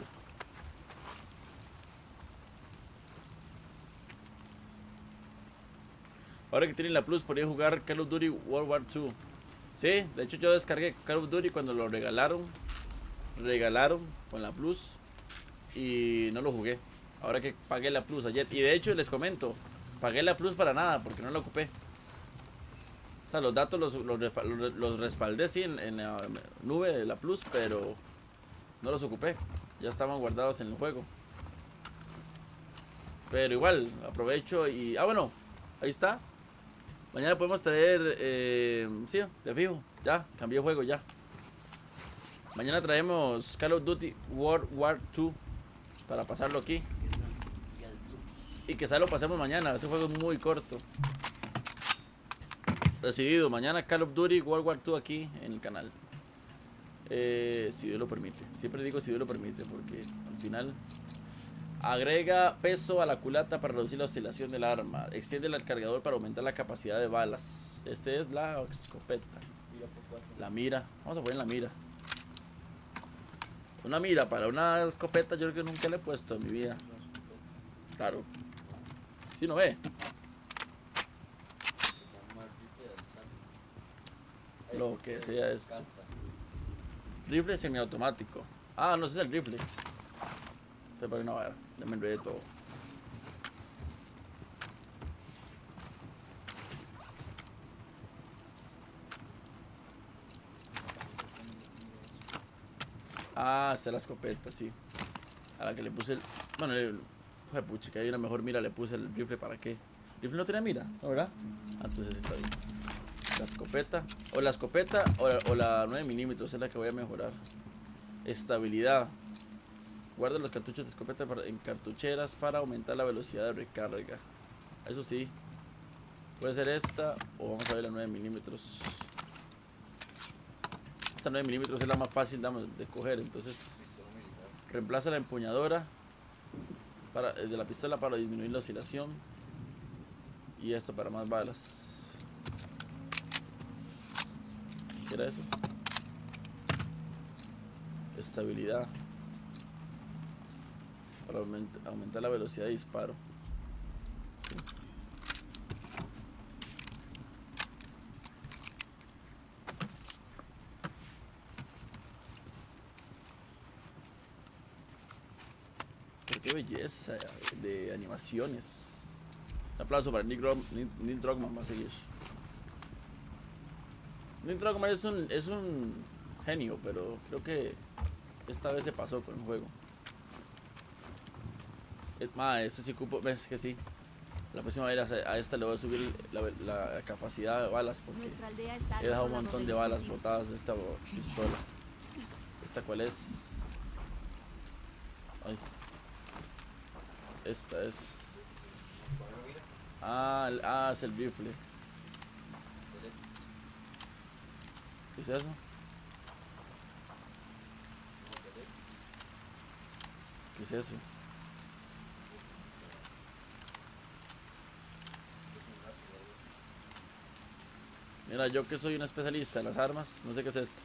Ahora que tienen la Plus, podría jugar Call of Duty World War II. Sí, de hecho yo descargué Call of Duty cuando lo regalaron con la Plus. Y no lo jugué. Ahora que pagué la Plus ayer. Y de hecho les comento, pagué la Plus para nada porque no la ocupé. O sea, los datos los respaldé sí en la nube de la Plus, pero no los ocupé. Ya estaban guardados en el juego. Pero igual, aprovecho y... Ah, bueno, ahí está. Mañana podemos traer... sí, de fijo. Ya, cambié de juego ya. Mañana traemos Call of Duty World War II para pasarlo aquí. Y quizá lo pasemos mañana. Ese juego es muy corto. Decidido, mañana Call of Duty World War II aquí en el canal. Si Dios lo permite. Siempre digo si Dios lo permite porque al final... Agrega peso a la culata para reducir la oscilación del arma. Extiende el cargador para aumentar la capacidad de balas. Este es la escopeta. La mira. Vamos a poner la mira. Una mira para una escopeta yo creo que nunca le he puesto en mi vida. Claro. Si no ve. Lo que sea esto. Rifle semiautomático. Ah, no, ese es el rifle. Te para una vara. Ya me enredé todo. Ah, esta es la escopeta, sí. A la que le puse el... Bueno, fue pucha, que hay una mejor mira, le puse el rifle, ¿para qué? ¿El rifle no tiene mira? ¿No, verdad? Ah, entonces está bien. La escopeta. O la escopeta o la 9 milímetros es la que voy a mejorar. Estabilidad. Guarda los cartuchos de escopeta en cartucheras para aumentar la velocidad de recarga. Eso sí. Puede ser esta o vamos a ver la 9 milímetros. Esta 9 milímetros es la más fácil de coger. Entonces reemplaza la empuñadora de la pistola para disminuir la oscilación. Y esto para más balas. ¿Qué era eso? Estabilidad. Para aumentar la velocidad de disparo. Pero qué belleza de animaciones. Un aplauso para Neil Druckmann, va a seguir. Neil Druckmann es un genio, pero creo que esta vez se pasó con el juego. Eso sí cupo, ves que sí. La próxima vez a esta le voy a subir la capacidad de balas porque Nuestra aldea está al he dejado un otro lado montón de los balas cultivos. botadas de esta pistola. ¿Esta cuál es? Ay. Esta es. Es el rifle. ¿Qué es eso? ¿Qué es eso? Mira, yo que soy un especialista en las armas, no sé qué es esto.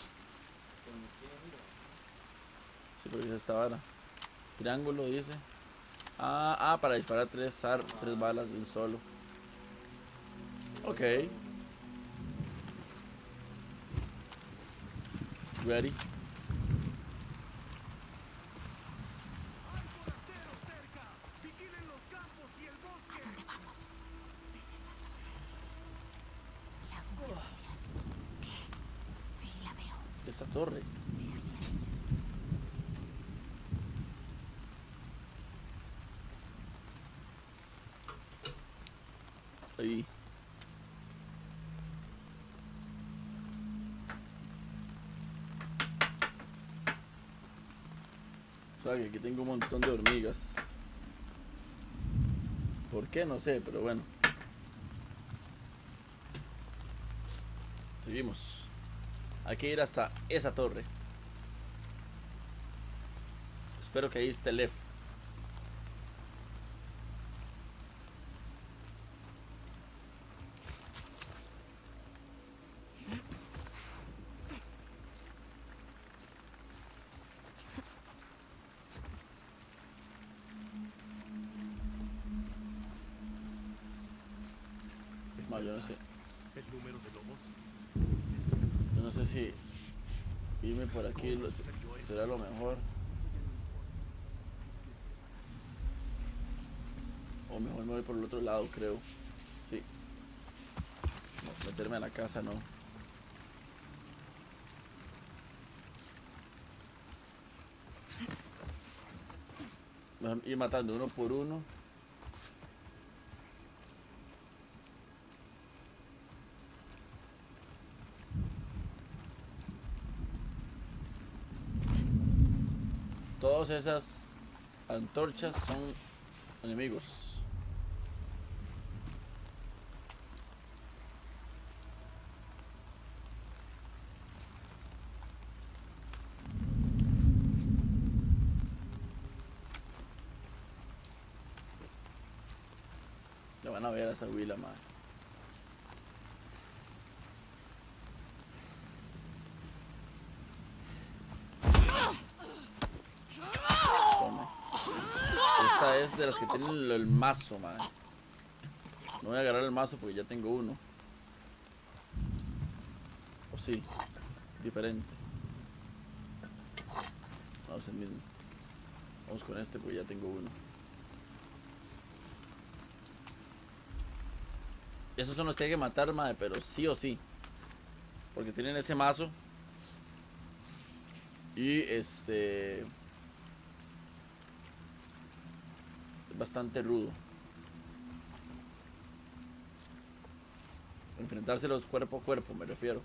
Sí, porque es esta vara. Triángulo dice. Para disparar tres balas de un solo. Ok. Ready. ¿A dónde vamos? ¿Ves esa torre? La bomba espacial. ¿Qué? Sí, la veo. Esa torre. Ve hacia ella. Ahí. O sea, que aquí tengo un montón de hormigas. ¿Por qué? No sé, pero bueno. Seguimos. Hay que ir hasta esa torre. Espero que ahí esté Lev. No, yo no sé. El número de lobos. Yo no sé si irme por aquí será lo mejor. O mejor me voy por el otro lado, creo. Sí. No, meterme a la casa, no. Mejor ir matando uno por uno. Todas esas antorchas son enemigos. Le van a ver a esa huila, madre. Tome. Esta es de las que tienen el mazo, madre. No voy a agarrar el mazo porque ya tengo uno. O sí, diferente. No, es el mismo. Vamos con este porque ya tengo uno. Esos son los que hay que matar, madre, pero sí o sí. Porque tienen ese mazo. Y es bastante rudo. Enfrentárselos cuerpo a cuerpo, me refiero.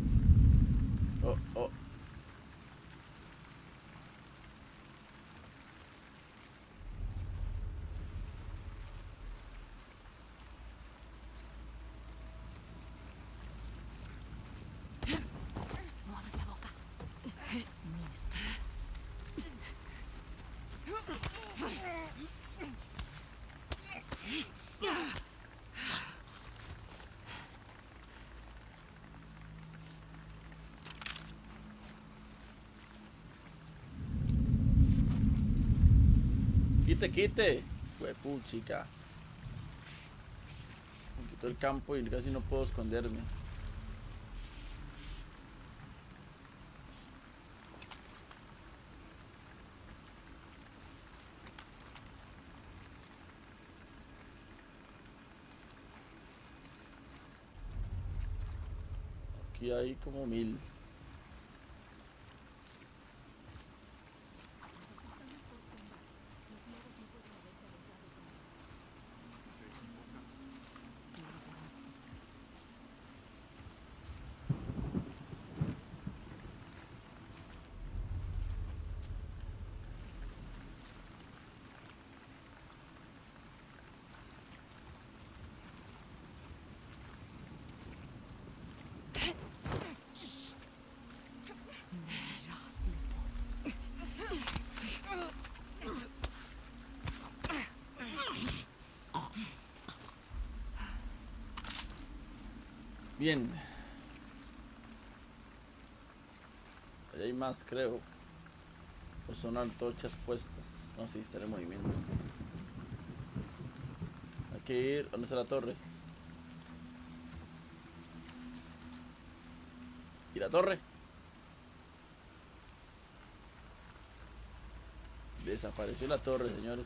Oh, oh. Quite, quite. Huepuchica. Me quitó el campo y casi no puedo esconderme. Aquí hay como 1000. Bien. Allá hay más, creo. O son antorchas puestas. No, sí, está en movimiento. Hay que ir. ¿Dónde está la torre? ¿Y la torre? Desapareció la torre, señores.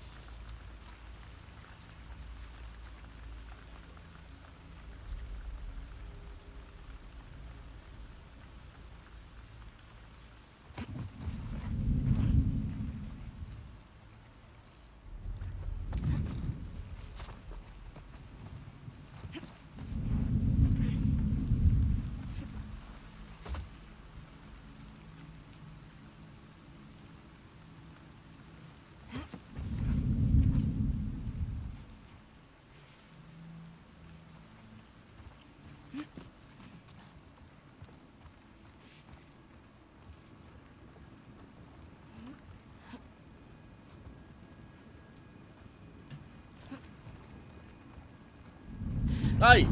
¡Ay!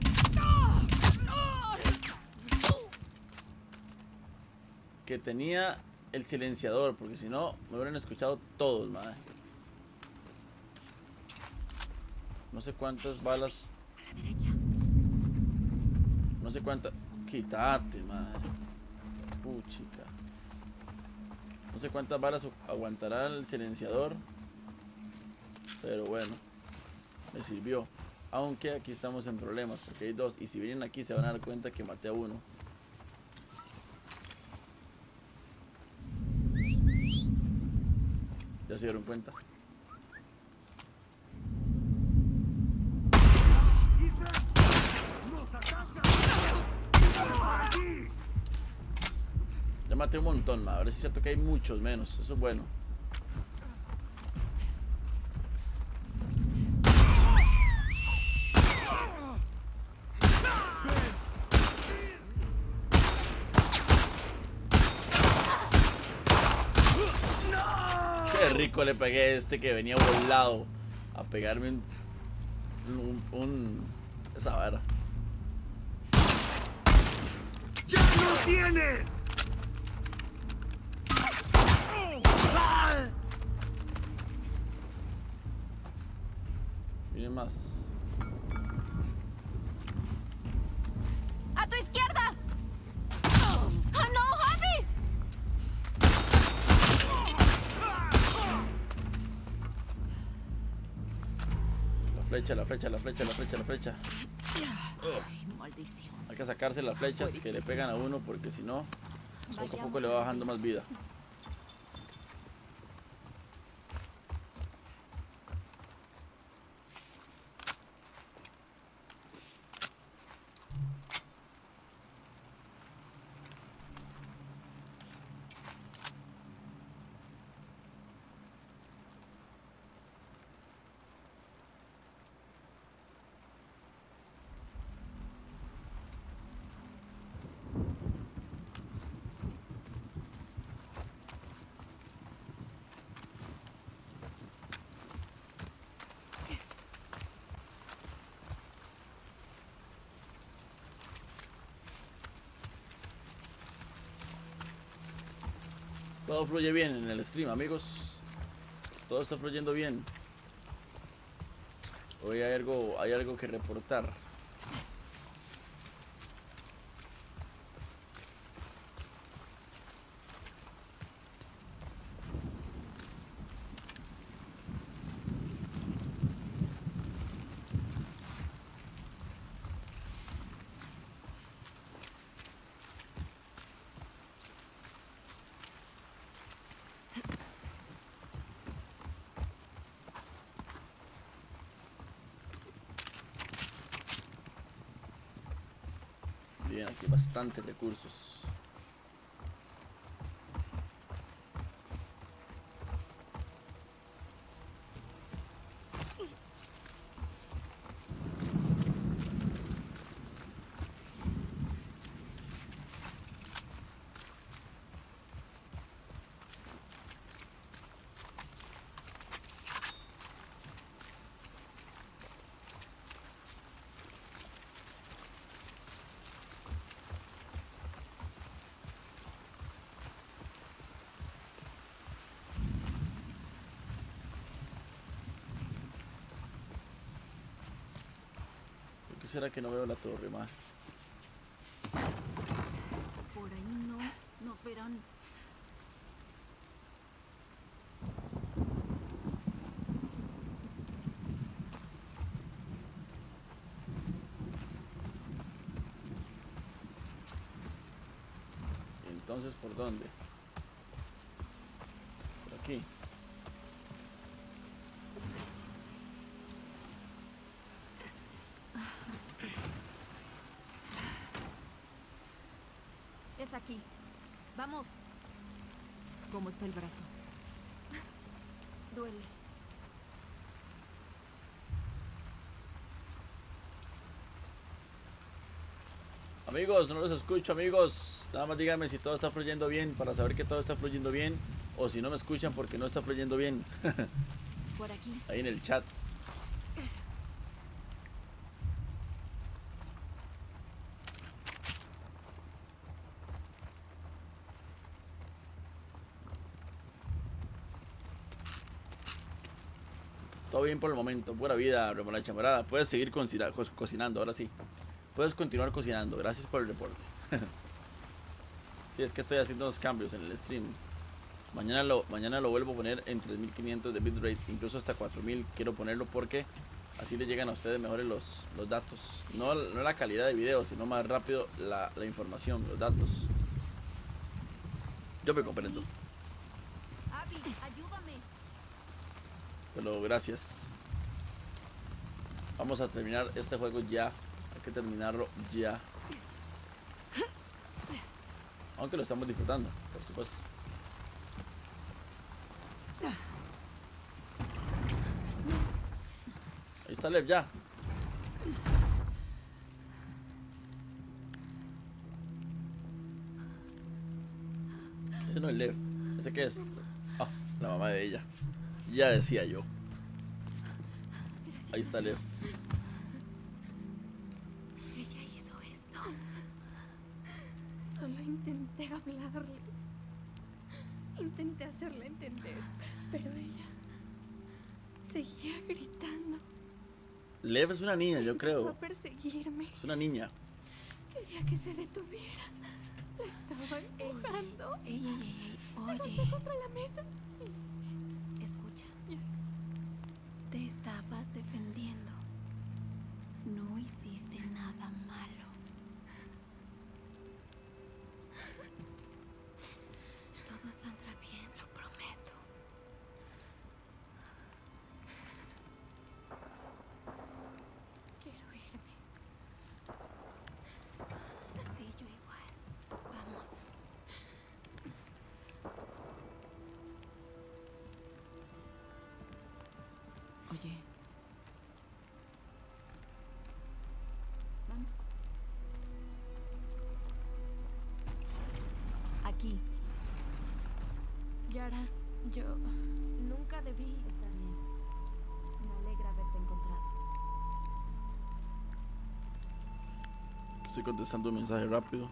Que tenía el silenciador, porque si no me hubieran escuchado todos, madre. No sé cuántas balas. No sé cuántas. Quítate, madre. Puchica. No sé cuántas balas aguantará el silenciador. Pero bueno, me sirvió. Aunque aquí estamos en problemas porque hay dos. Y si vienen aquí se van a dar cuenta que maté a uno. Ya se dieron cuenta. Ya maté un montón, ma. Ahora sí es cierto que hay muchos menos. Eso es bueno. Qué rico le pegué a este que venía volado a pegarme esa vara. ¡Ya no tiene! Miren más. ¡A tu izquierda! ¡Oh, no, Javi! La flecha. Ay, maldición. Hay que sacarse las flechas que le pegan a uno porque si no, poco a poco le va bajando más vida. Todo fluye bien en el stream, amigos. Todo está fluyendo bien. Hoy hay algo que reportar. Bien, aquí bastantes recursos. ¿Por qué será que no veo la torre, ma? Por ahí no nos verán. Entonces, ¿por dónde? Por aquí. Es aquí. Vamos. ¿Cómo está el brazo? Duele. Amigos, no los escucho, amigos. Nada más díganme si todo está fluyendo bien para saber que todo está fluyendo bien. O si no me escuchan porque no está fluyendo bien. Por aquí. Ahí en el chat. Todo bien por el momento. Buena vida, remolacha morada. Puedes seguir cocinando, ahora sí. Puedes continuar cocinando. Gracias por el reporte. Sí, es que estoy haciendo unos cambios en el stream. Mañana lo vuelvo a poner en 3500 de bitrate, incluso hasta 4000. Quiero ponerlo porque así le llegan a ustedes mejores los datos. No la calidad de video, sino más rápido la información, los datos. Yo me comprendo. Abby, ayúdame. Pero gracias. Vamos a terminar este juego ya. Hay que terminarlo ya. Aunque lo estamos disfrutando, por supuesto. Ahí está Lev ya. Ese no es Lev. ¿Ese qué es? Ah, la mamá de ella. Ya decía yo. Ahí está Lev. Ella hizo esto. Solo intenté hablarle. Intenté hacerle entender, pero ella seguía gritando. Lev es una niña, yo Empezó creo. a perseguirme. Es una niña. Quería que se detuviera. La estaba empujando. Ey. Se Oye, golpeó contra la mesa. escucha. Ya. Te estabas defendiendo. No hiciste nada malo. Todo saldrá bien, lo prometo. Quiero irme. Sí, yo igual. Vamos. Oye, Vamos. Aquí. Yara, yo nunca debí. Está bien. Me alegra haberte encontrado. Estoy contestando un mensaje rápido.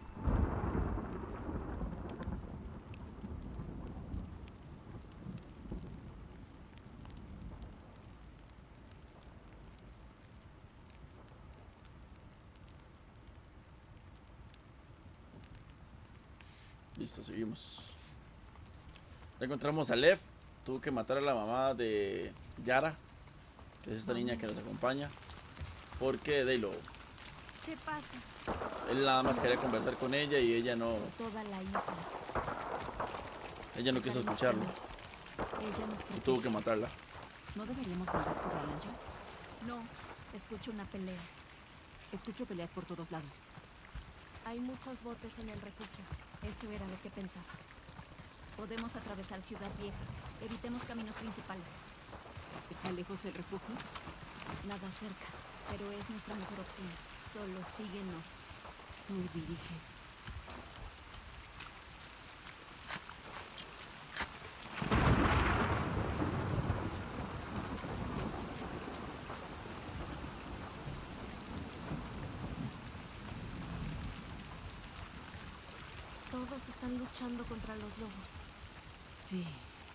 Listo, seguimos. Ya encontramos a Lev. Tuvo que matar a la mamá de Yara, que es esta niña que nos acompaña. Porque de lo... ¿Qué pasa? Él nada más quería conversar con ella y ella no... Toda la isla. Ella no quiso escucharlo. Ella nos Y tuvo que matarla. ¿No deberíamos mandar por la lancha? No, escucho una pelea. Escucho peleas por todos lados. Hay muchos botes en el refugio. Eso era lo que pensaba. Podemos atravesar Ciudad Vieja. Evitemos caminos principales. ¿Está lejos el refugio? Nada cerca, pero es nuestra mejor opción. Solo síguenos. Tú diriges. Todos están luchando contra los lobos. Sí.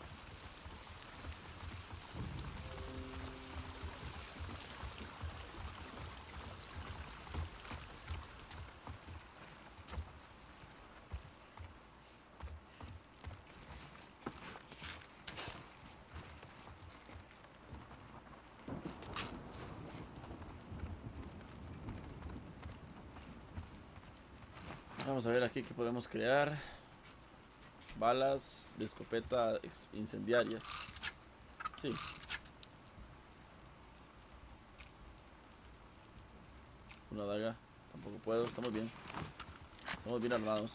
Vamos a ver aquí qué podemos crear. Balas de escopeta incendiarias. Sí. Una daga. Tampoco puedo. Estamos bien. Estamos bien armados.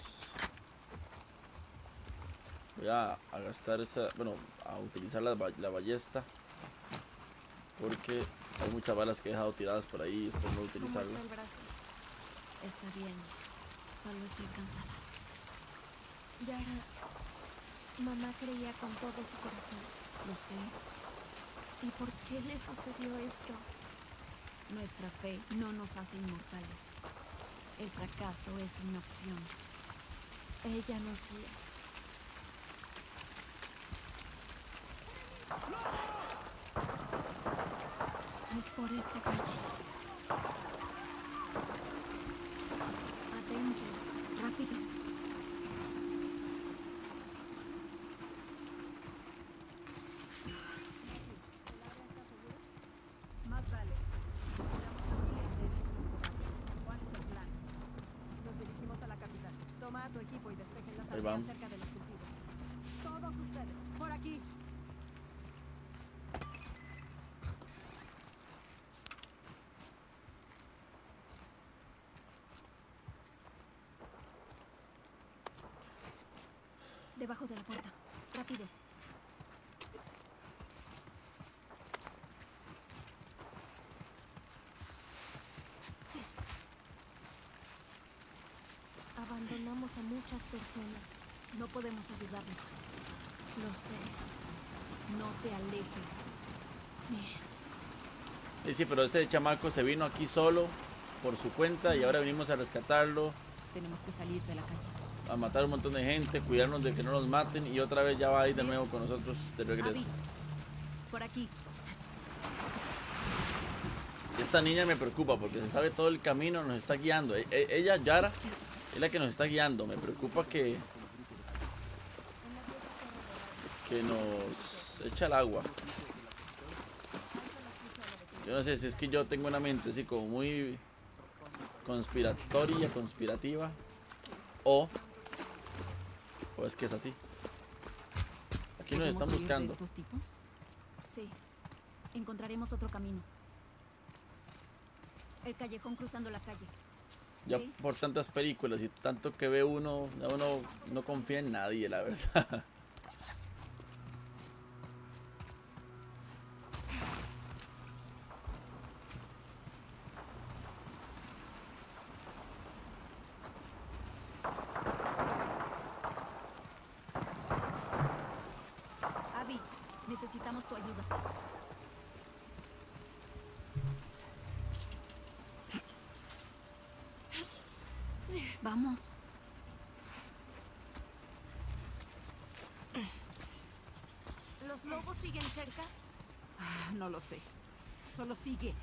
Voy a gastar esa... Bueno, a utilizar la ballesta. Porque hay muchas balas que he dejado tiradas por ahí. Es por no ¿Cómo utilizarla. está el brazo? Está bien. Solo estoy cansada. Yara, mamá creía con todo su corazón. Lo sé. ¿Y por qué le sucedió esto? Nuestra fe no nos hace inmortales. El fracaso es una opción. Ella nos guía. Es por esta calle. Atento, rápido. Más vale. ¿Cuál es el plan? Nos dirigimos a la capital. Toma a tu equipo y despejen las Ahí aldeas vamos. cerca de los cultivos. Todos ustedes, por aquí. Debajo de la puerta. Rápido. Abandonamos a muchas personas. No podemos ayudarlos. Lo sé. No te alejes. Bien. Sí, pero este chamaco se vino aquí solo por su cuenta y ahora venimos a rescatarlo, Tenemos que salir de la calle. a matar un montón de gente, cuidarnos de que no nos maten y otra vez ya va a ir de nuevo con nosotros de regreso. Abby, por aquí. Esta niña me preocupa porque se sabe todo el camino, nos está guiando. Ella, Yara, es la que nos está guiando. Me preocupa que nos echa el agua. Yo no sé si es que yo tengo una mente así como muy conspirativa, o es que es así. Aquí nos ¿Podemos están huir de buscando. estos tipos? Sí. Encontraremos otro camino. El callejón cruzando la calle. Ya ¿Sí? por tantas películas y tanto que ve uno, ya uno no confía en nadie, la verdad. Abby, necesitamos tu ayuda. Vamos. ¿Los lobos siguen cerca? Ah, no lo sé. Solo sigue.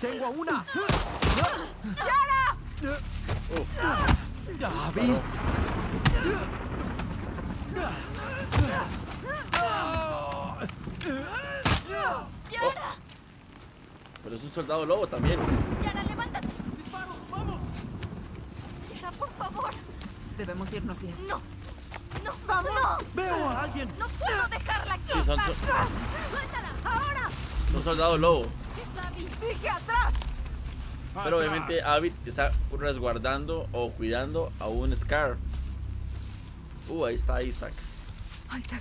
¡Tengo a una! Abby. ¡Yara! Pero es un soldado lobo también. ¡Yara, levántate! ¡Yara, por favor! Debemos irnos bien. ¡No! ¡No! ¡No! ¡Veo a alguien! ¡No puedo dejarla aquí! Sí, ¡Suéltala! ¡Ahora! son soldados lobo. ¡Es Abby! ¡Dije atrás! Pero obviamente Abby está resguardando o cuidando a un Scar. Ahí está Isaac. Isaac,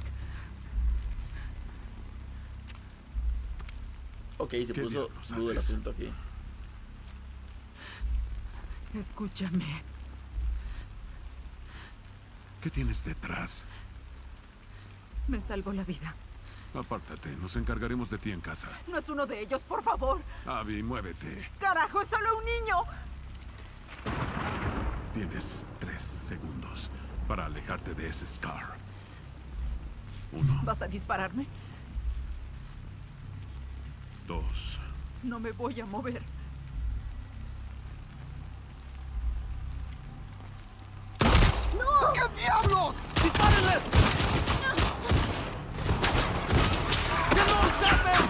Ok, se ¿Qué puso diablos duro el haces? asunto aquí. escúchame. ¿Qué tienes detrás? Me salvó la vida. Apártate, nos encargaremos de ti en casa. No es uno de ellos, por favor. Abby, muévete. ¡Carajo, es solo un niño! Tienes 3 segundos para alejarte de ese Scar. 1, ¿Vas a dispararme? 2. No me voy a mover. ¿Qué diablos? ¡Dispárenles! ¡Que no escapen!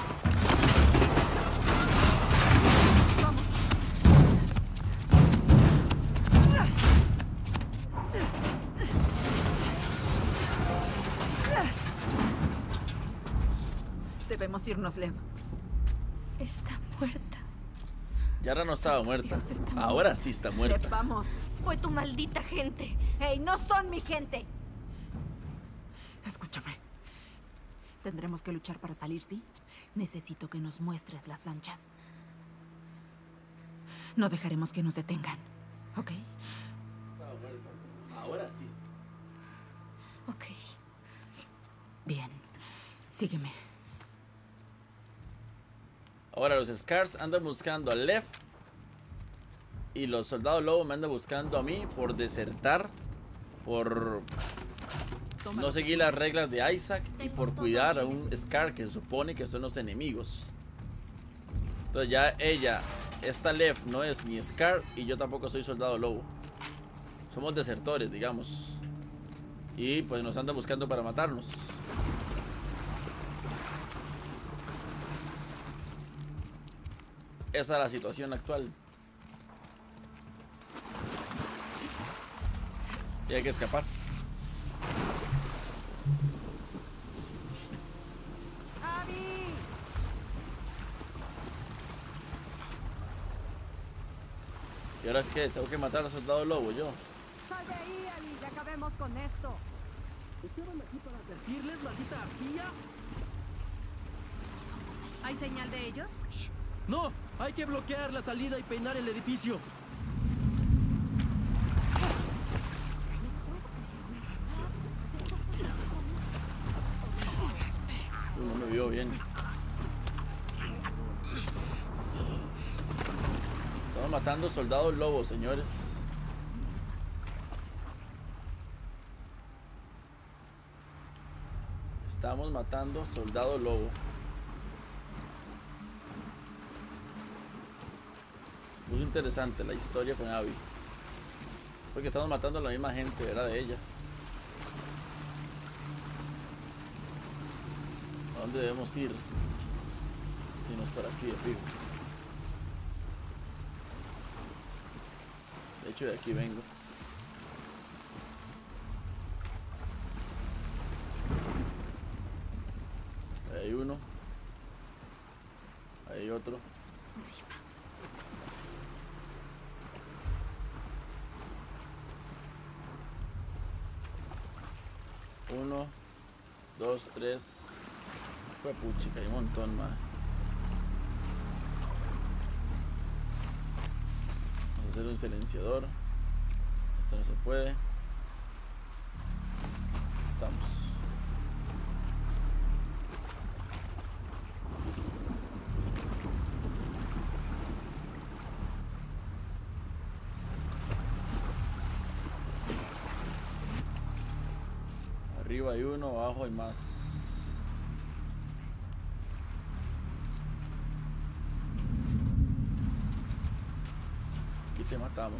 Debemos irnos, Lev. Está muerta. Yara no estaba muerta. Dios, está muerta. Ahora sí está Lev, muerta. vamos. Fue tu maldita gente. ¡Hey, no son mi gente! Escúchame. Tendremos que luchar para salir, ¿sí? Necesito que nos muestres las lanchas. No dejaremos que nos detengan, ¿ok? Ahora sí. Ok. Bien. Sígueme. Ahora los Scars andan buscando a Lev. Y los soldados lobo me andan buscando a mí por desertar. Por no seguir las reglas de Isaac. Y por cuidar a un Scar que se supone que son los enemigos. Entonces ya ella, esta Lev no es ni Scar. Y yo tampoco soy soldado lobo. Somos desertores, digamos. Y pues nos andan buscando para matarnos. Esa es la situación actual. Y hay que escapar. ¿Y ahora qué? ¿Tengo que matar al soldado lobo yo? ¡Sal de ahí, Ali! ¡Ya acabemos con esto! ¿Estaban aquí para advertirles, maldita arpía? ¿Hay señal de ellos? ¡No! Hay que bloquear la salida y peinar el edificio. No me vio bien. Estamos matando soldados lobos, señores. Estamos matando soldado lobo. Se puso interesante la historia con Abby. Porque estamos matando a la misma gente, era de ella. ¿A dónde debemos ir? Si no es por aquí, de fijo. De hecho, de aquí vengo. Ahí hay uno. Ahí hay otro. Uno, dos, tres. Fue puchica, hay un montón más. Vamos a hacer un silenciador. Esto no se puede. Estamos. Arriba hay uno, abajo hay más. te matamos.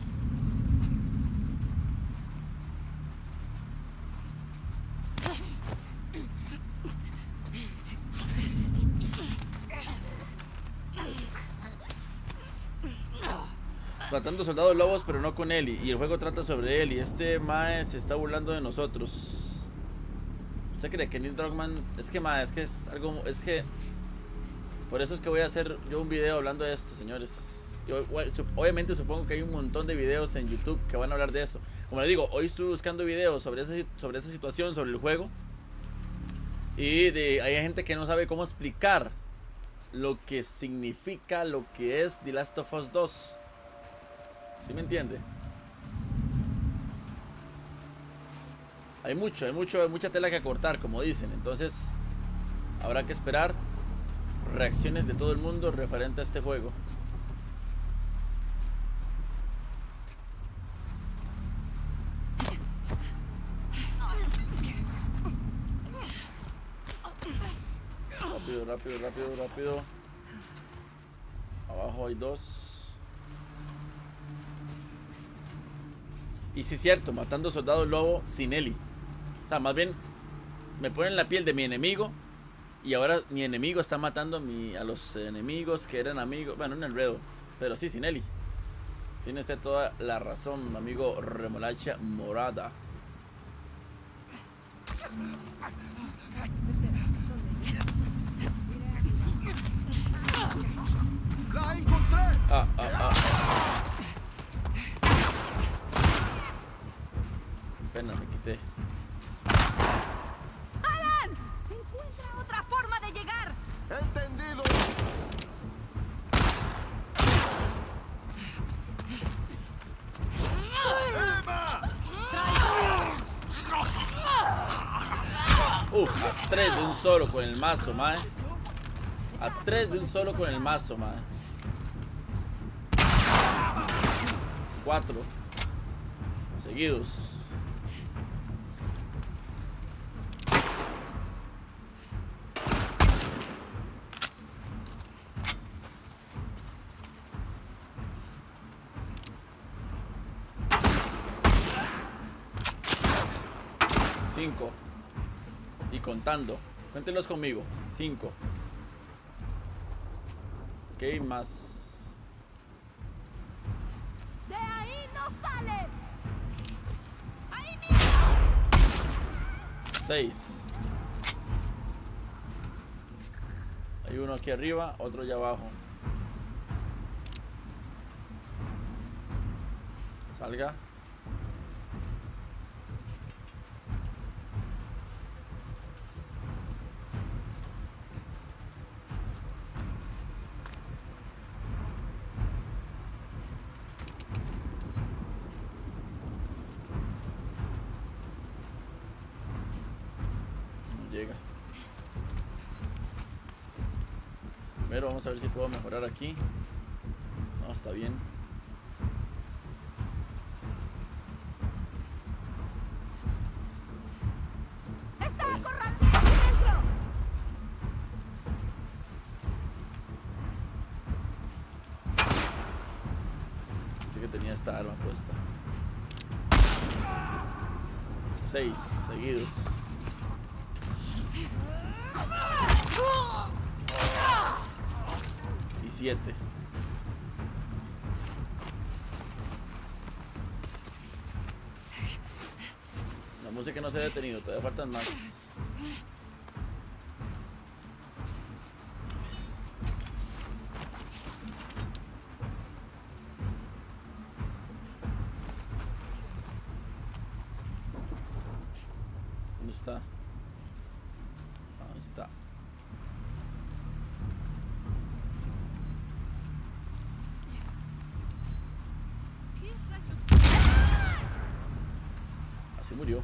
Matando soldados lobos, pero no con Ellie. Y el juego trata sobre Ellie. Este mae se está burlando de nosotros. ¿Usted cree que Neil Druckmann? Es que mae, es que es algo. Es que. Por eso es que voy a hacer yo un video hablando de esto, señores. Yo, obviamente supongo que hay un montón de videos en YouTube que van a hablar de esto. Como les digo, hoy estuve buscando videos sobre esa situación, sobre el juego. Y hay gente que no sabe cómo explicar lo que significa, lo que es The Last of Us 2. ¿Sí me entiende? Hay mucha tela que cortar, como dicen. Entonces, habrá que esperar reacciones de todo el mundo referente a este juego. Rápido. Abajo hay dos. Y sí es cierto, matando soldados lobo sin Ellie. O sea, más bien me ponen la piel de mi enemigo. Y ahora mi enemigo está matando a los enemigos que eran amigos. Bueno, un enredo, pero sí, sin Ellie. Tiene usted toda la razón, amigo Remolacha Morada. ¡La encontré! Pena, me quité. ¡Alan! ¡Encuentra otra forma de llegar! ¡Entendido! Uf, a 3 de un solo con el mazo, mae. A 3 de un solo con el mazo, mae. 4 seguidos. Cinco. Y contando. Cuéntenlos conmigo. 5. Ok, más. ¡De ahí no sale! ¡Ahí mismo! 6. Hay uno aquí arriba, otro allá abajo. Salga. Llega. Primero vamos a ver si puedo mejorar aquí. No, está bien. ¡Está acorralado dentro! Pensé que tenía esta arma puesta. 6 seguidos. Y 7. La música no se ha detenido, todavía faltan más. ¿Dónde está? Ahí está. Así murió.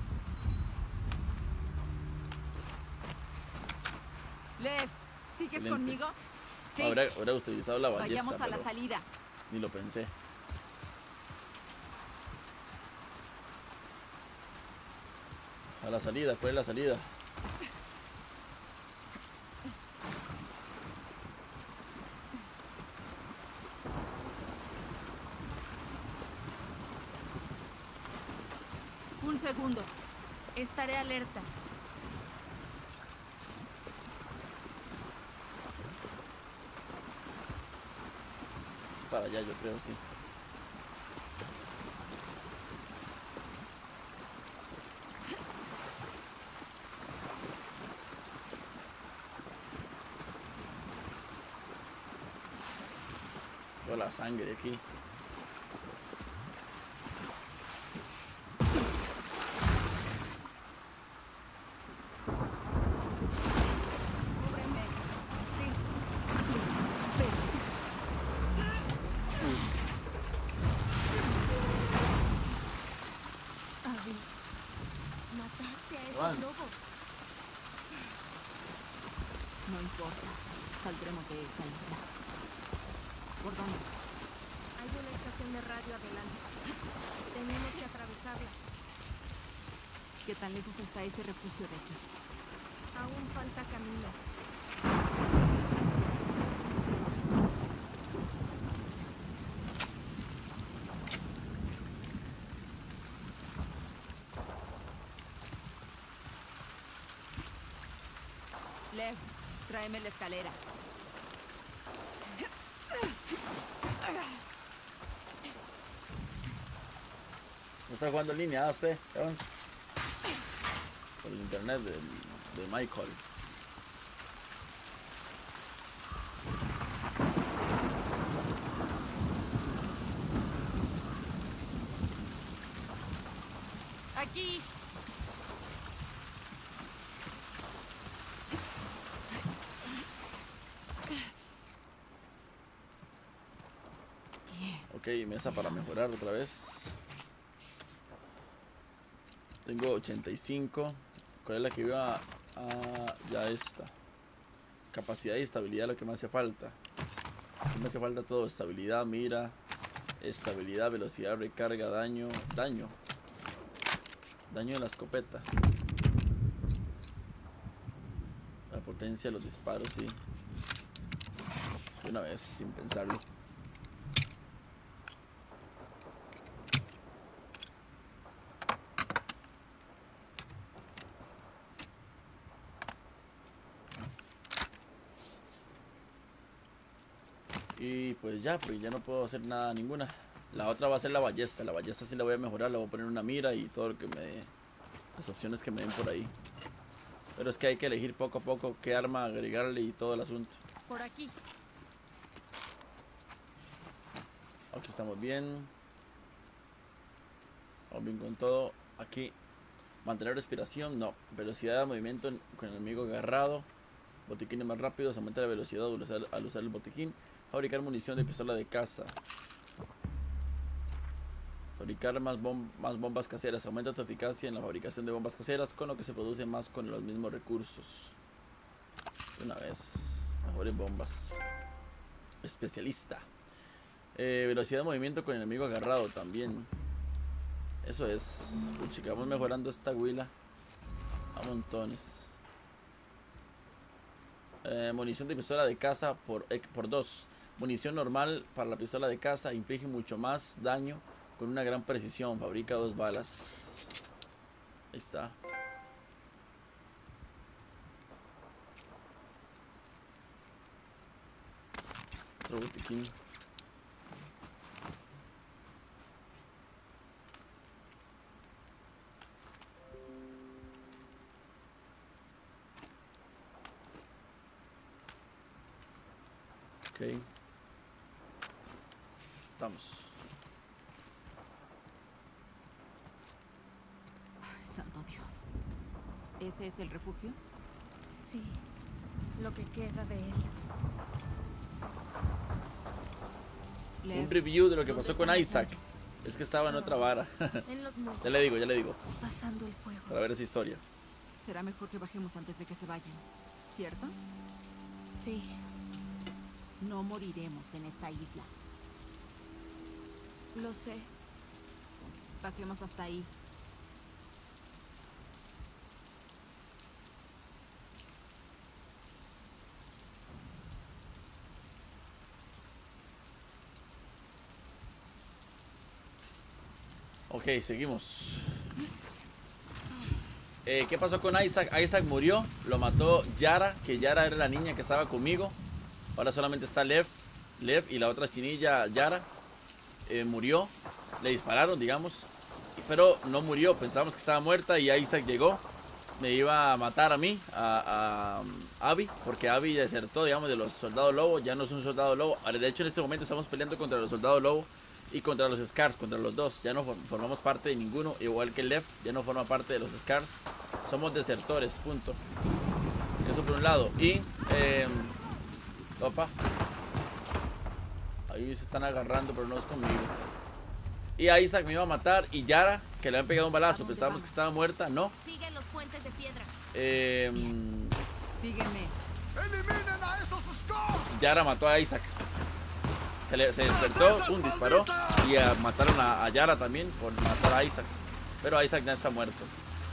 Lev, ¿sigues Excelente. conmigo? Sí. Ahora utilizado la ballesta, Vayamos a la pero salida. ni lo pensé. A la salida, ¿cuál es la salida? Un segundo. Estaré alerta. Para allá, yo creo, sí. Veo la sangre aquí. Cúbreme. Sí. Abby, mataste a esos Juan. lobos. No importa. Saldremos de esta isla. ¿Por dónde? Hay una estación de radio adelante. Tenemos que atravesarla. ¿Qué tan lejos está ese refugio de aquí? Aún falta camino. Lev, tráeme la escalera. ¿No está jugando en línea usted, Evans? Por el internet de Michael. Aquí. Ok, mesa para mejorar otra vez. Tengo 85. ¿Cuál es la que iba a...? Ya esta. Capacidad y estabilidad, lo que me hace falta. Aquí me hace falta todo. Estabilidad, mira. Estabilidad, velocidad, recarga, daño. Daño de la escopeta. La potencia de los disparos, sí. De una vez, sin pensarlo. Y pues ya no puedo hacer nada, ninguna. La otra va a ser la ballesta. La ballesta sí la voy a mejorar, la voy a poner una mira y todo lo que me dé. Las opciones que me den por ahí. Pero es que hay que elegir poco a poco qué arma agregarle y todo el asunto. Por aquí. Aquí estamos bien. Vamos bien con todo. Aquí. Mantener respiración, no. Velocidad de movimiento con el enemigo agarrado. Botiquines más rápidos, aumenta la velocidad al usar el botiquín. Fabricar munición de pistola de caza. Fabricar más bombas caseras. Aumenta tu eficacia en la fabricación de bombas caseras, con lo que se produce más con los mismos recursos. Una vez. Mejores bombas. Especialista. Velocidad de movimiento con el enemigo agarrado también. Eso es. Pucha, vamos mejorando esta huila a montones. Munición de pistola de caza por 2. Munición normal para la pistola de caza inflige mucho más daño con una gran precisión. Fabrica 2 balas. Ahí está. Otro botiquín. Ok. Estamos. Ay, santo Dios. ¿Ese es el refugio? Sí. Lo que queda de él. Un review de lo que ¿dónde pasó con están los Isaac. muelles? Es que estaba en otra vara. En los muelles. Ya le digo. Pasando el fuego. Para ver esa historia. Será mejor que bajemos antes de que se vayan, ¿cierto? Sí. No moriremos en esta isla. Lo sé. Bajemos hasta ahí. Ok, seguimos. ¿Qué pasó con Isaac? Isaac murió, lo mató Yara, que Yara era la niña que estaba conmigo. Ahora solamente está Lev y la otra chinilla, Yara. Murió, le dispararon, digamos, pero no murió, pensábamos que estaba muerta y Isaac llegó. Me iba a matar a mí, a Abby, porque Abby desertó, digamos, de los soldados lobo. Ya no es un soldado lobo. De hecho, en este momento estamos peleando contra los soldados lobo y contra los Scars, contra los dos. Ya no formamos parte de ninguno, igual que Lev, ya no forma parte de los Scars. Somos desertores, punto. Eso por un lado. Y, opa. Ahí se están agarrando, pero no es conmigo. Y a Isaac me iba a matar. Y Yara, que le han pegado un balazo. Pensábamos que estaba muerta, no. Sigue los puentes de piedra. Sígueme. ¡Eliminen a esos Scars! Yara mató a Isaac. Se despertó, disparó. Y mataron a Yara también por matar a Isaac. Pero Isaac ya está muerto.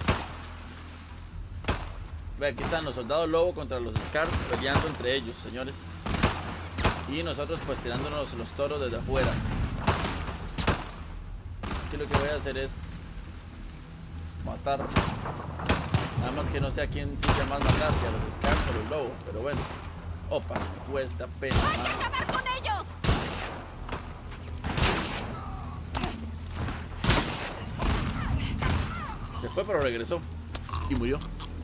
Ve, aquí están los soldados lobo contra los Scars peleando entre ellos, señores. Y nosotros pues tirándonos los toros desde afuera. Aquí lo que voy a hacer es matar. Nada más que no sé a quién sigue más matar, si a los Scars o a los lobos. Pero bueno. Opa, se me fue esta pena. ¡Hay que acabar con ellos! Se fue pero regresó. Y murió.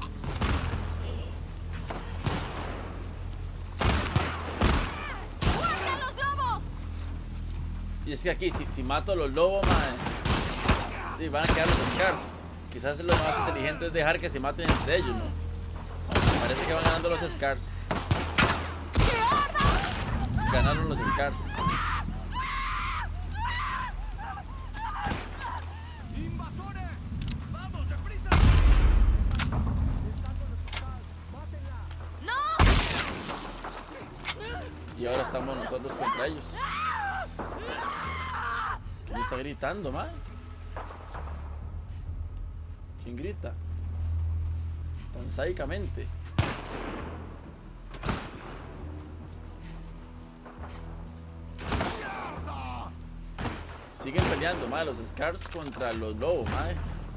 Y es que aquí, si mato a los lobos, madre, van a quedar los Scars. Quizás lo más inteligente es dejar que se maten entre ellos, ¿no? Parece que van ganando los Scars. Ganaron los Scars. ¡Invasores! ¡Vamos, deprisa! ¡No! Y ahora estamos nosotros contra ellos. ¿Quién está gritando, man? ¿Quién grita? Tan sádicamente. Siguen peleando, madre, los Scars contra los lobos, madre.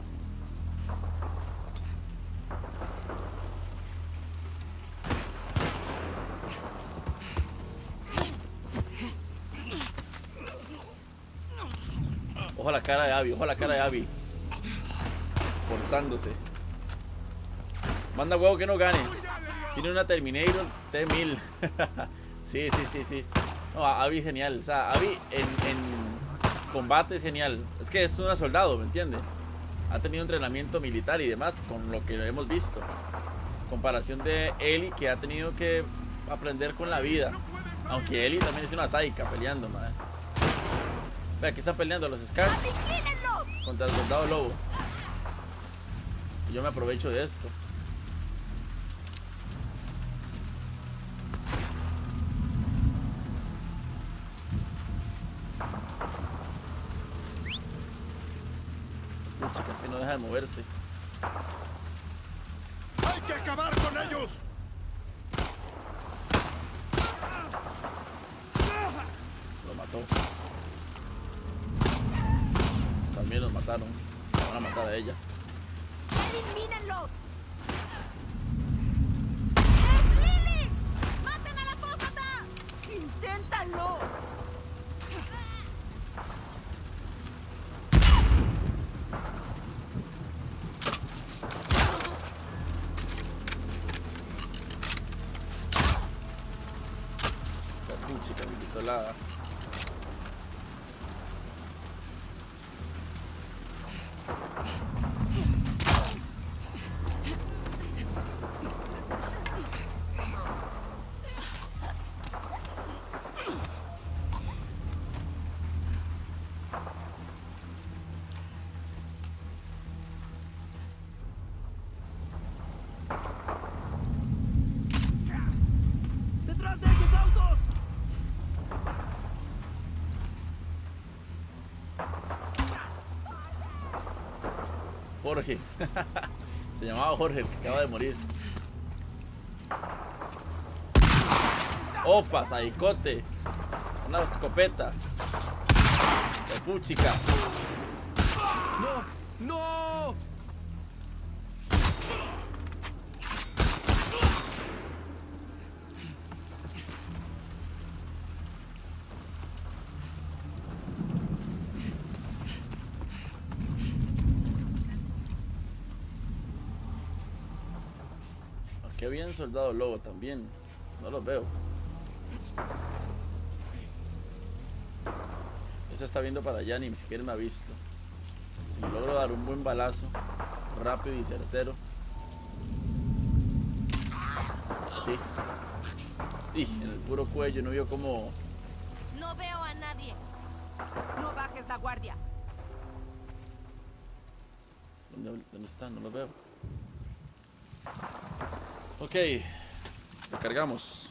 Ojo la cara de Abby, ojo la cara de Abby. Forzándose. Manda huevo que no gane. Tiene una Terminator T-1000. Sí. No, Abby es genial. O sea, Abby en combate es genial. Es que es una soldado, ¿me entiendes? Ha tenido entrenamiento militar y demás, con lo que hemos visto. Comparación de Ellie, que ha tenido que aprender con la vida. Aunque Ellie también es una sádica peleando, madre. Ve, aquí están peleando los Scars contra el soldado lobo. Y yo me aprovecho de esto. Uy, chicas, que no deja de moverse. ¡Hay que acabar con ellos! Lo mató. También los mataron. La van a matar a ella. ¡Elimínenlos! ¡Es Lily! ¡Maten a la apóstata! ¡Inténtalo! La puchica me quitó la... ¡Detrás de esos autos! Jorge. Se llamaba Jorge, el que acaba de morir. Opa, saicote. Una escopeta. De puchica. ¡No! ¡No! Qué bien soldado lobo también. No los veo. Ese está viendo para allá, ni siquiera me ha visto. Si me logro dar un buen balazo, rápido y certero. Así. Y en el puro cuello, no vio cómo. No veo a nadie. No bajes la guardia. ¿Dónde están? No los veo. Ok. Recargamos.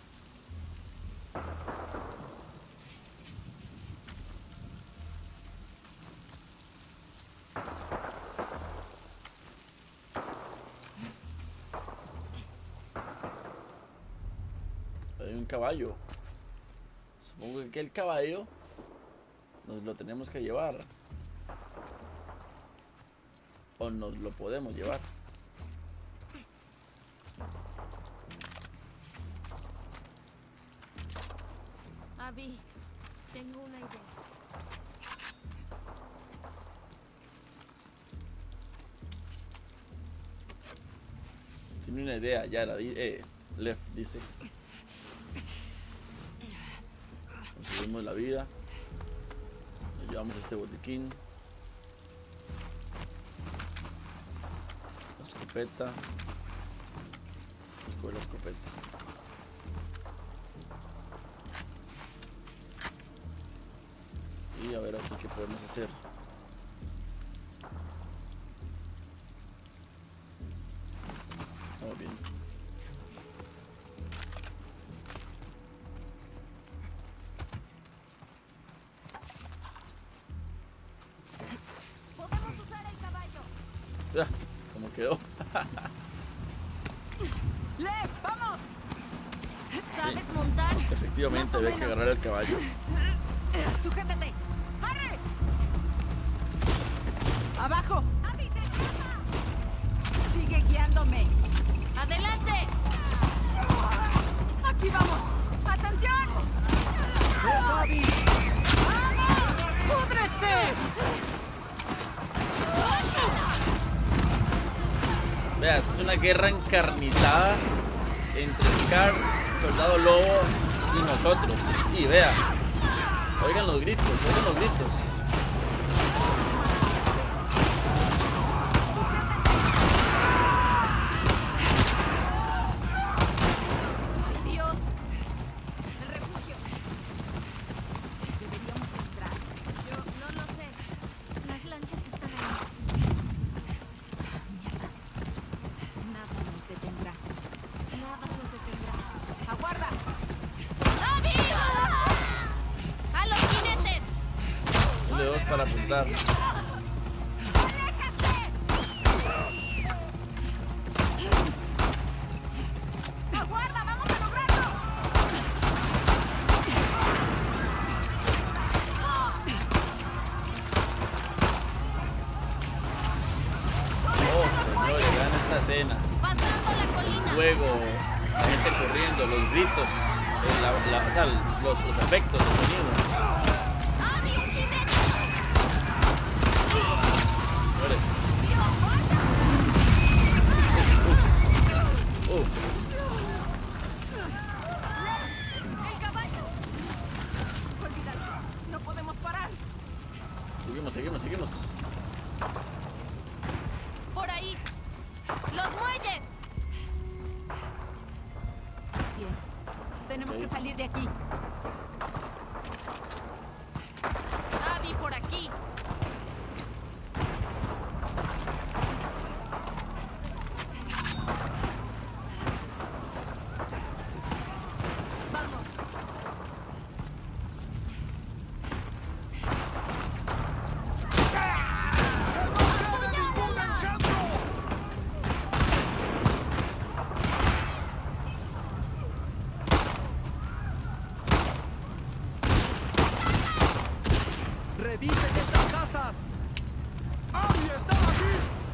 Hay un caballo. Supongo que el caballo nos lo tenemos que llevar. O nos lo podemos llevar. Abby, tengo una idea. Tiene una idea, ya la Left dice. Conseguimos la vida. Nos llevamos este botiquín. La escopeta. Escoge la escopeta. Y a ver aquí qué podemos hacer. Vamos bien. Podemos usar el caballo. Ya, ¿cómo quedó? ¡Le! ¡Vamos! ¿Sabes montar? Efectivamente, había que agarrar el caballo. ¡Sujétate! ¡Harry! ¡Abajo! ¡Sigue guiándome! ¡Adelante! ¡Aquí vamos! ¡Atención! ¡Eso, Abby! ¡Vamos! ¡Púdrete! Veas, es una guerra encarnizada entre Scars, Soldado Lobo y nosotros. Y vea, oigan los gritos, oigan los gritos. ¡Ay, Dios! El refugio. Deberíamos entrar. Yo no lo sé. Las lanchas están ahí. Nada nos detendrá. Nada nos detendrá. ¡Aguarda! ¡Abby! ¡A los jinetes! Le dos para apuntar. ¡Aguarda! ¡Vamos a lograrlo! Oh, señores, vean esta escena. Pasando la colina. Fuego, la gente corriendo, los gritos, o sea, los efectos de sonido. ¡Abby, un jinete! Señores. ¡El caballo! Olvídalo. No podemos parar. Seguimos. ¡Por ahí! ¡Los muelles! Bien. Tenemos Ok. que salir de aquí. Abby, por aquí. Vamos. ¡Revisen estas casas! ¡Abby, están aquí!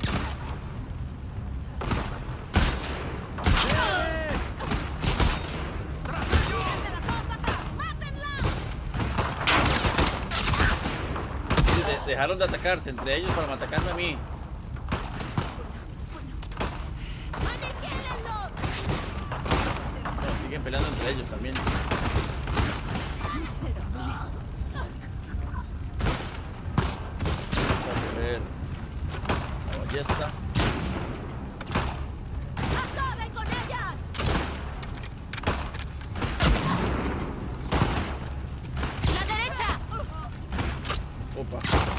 Dejaron de atacarse entre ellos para atacarme a mí. ¡Aniquílenlos! siguen peleando entre ellos también. Vamos a coger la ballesta. Opa.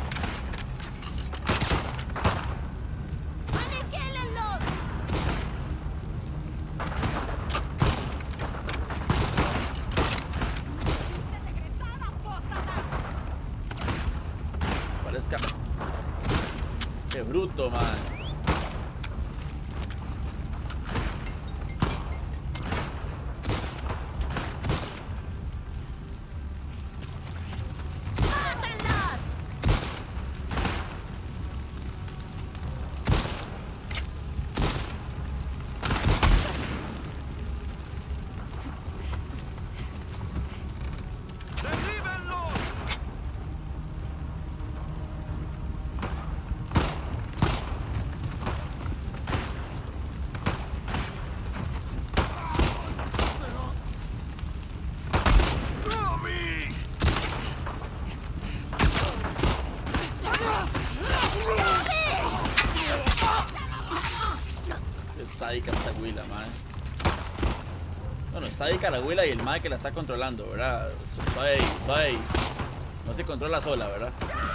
Parezca. Qué bruto, man. Sádica esta huila, madre. Bueno, sádica la huila y el madre que la está controlando, ¿verdad? Suave ahí, suave ahí. No se controla sola, ¿verdad?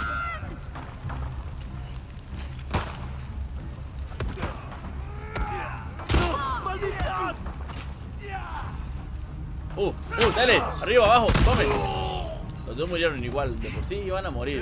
Dale, arriba, abajo, tome. Los dos murieron igual, de por sí iban a morir.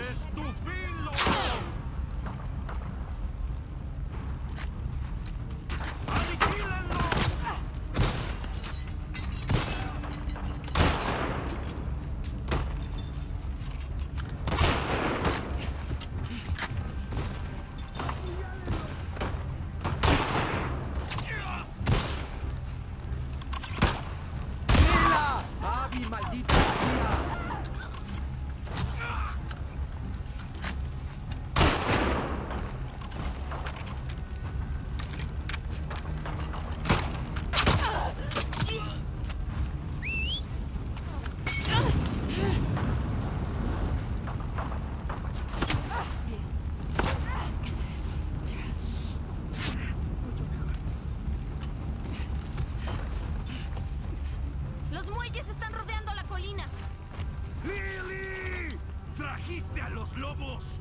¡Trajiste a los lobos!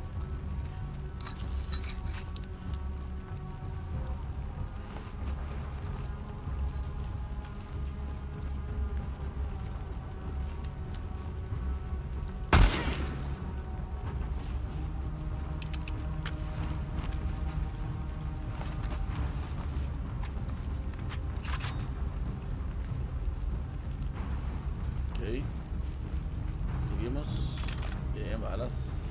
Ok. Seguimos. Bien, balas.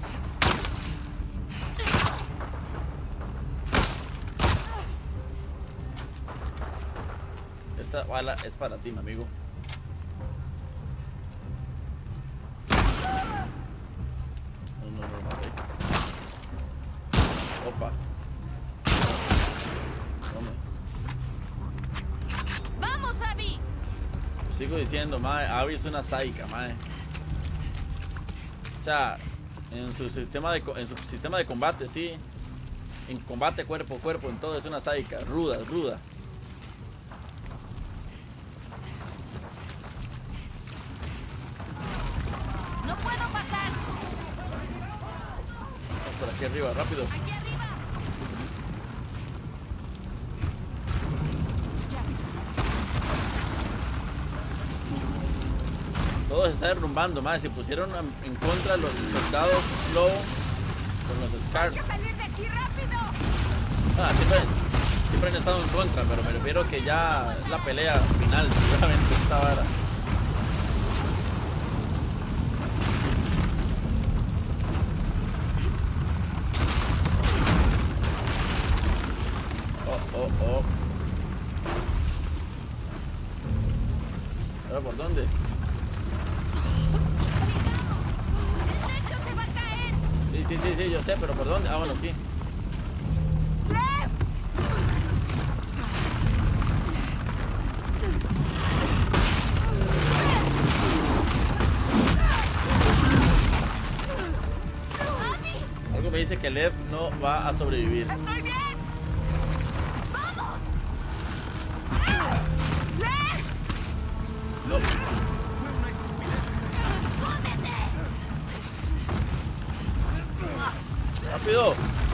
Esta bala es para ti, mi amigo. No, maté. Opa. Tome. ¡Vamos, Abby! Sigo diciendo, mae, Abby es una sádica, mae. O sea, en su sistema de combate, sí. En combate cuerpo a cuerpo, en todo es una sádica, ruda, ruda. No puedo pasar. Vamos por aquí arriba, rápido. Aquí arriba. Todo se está derrumbando, más. Se pusieron en contra los soldados Slow con los Scars. ¡Hay que salir de aquí rápido! Siempre han estado en contra, pero me refiero que ya la pelea final, seguramente esta vara. Oh. ¿Ahora por dónde? ¡El techo se va a caer! Sí, yo sé, pero ¿por dónde? Ah, bueno, aquí. que Lev no va a sobrevivir. ¡Estoy bien! ¡Vamos! No. ¡Rápido!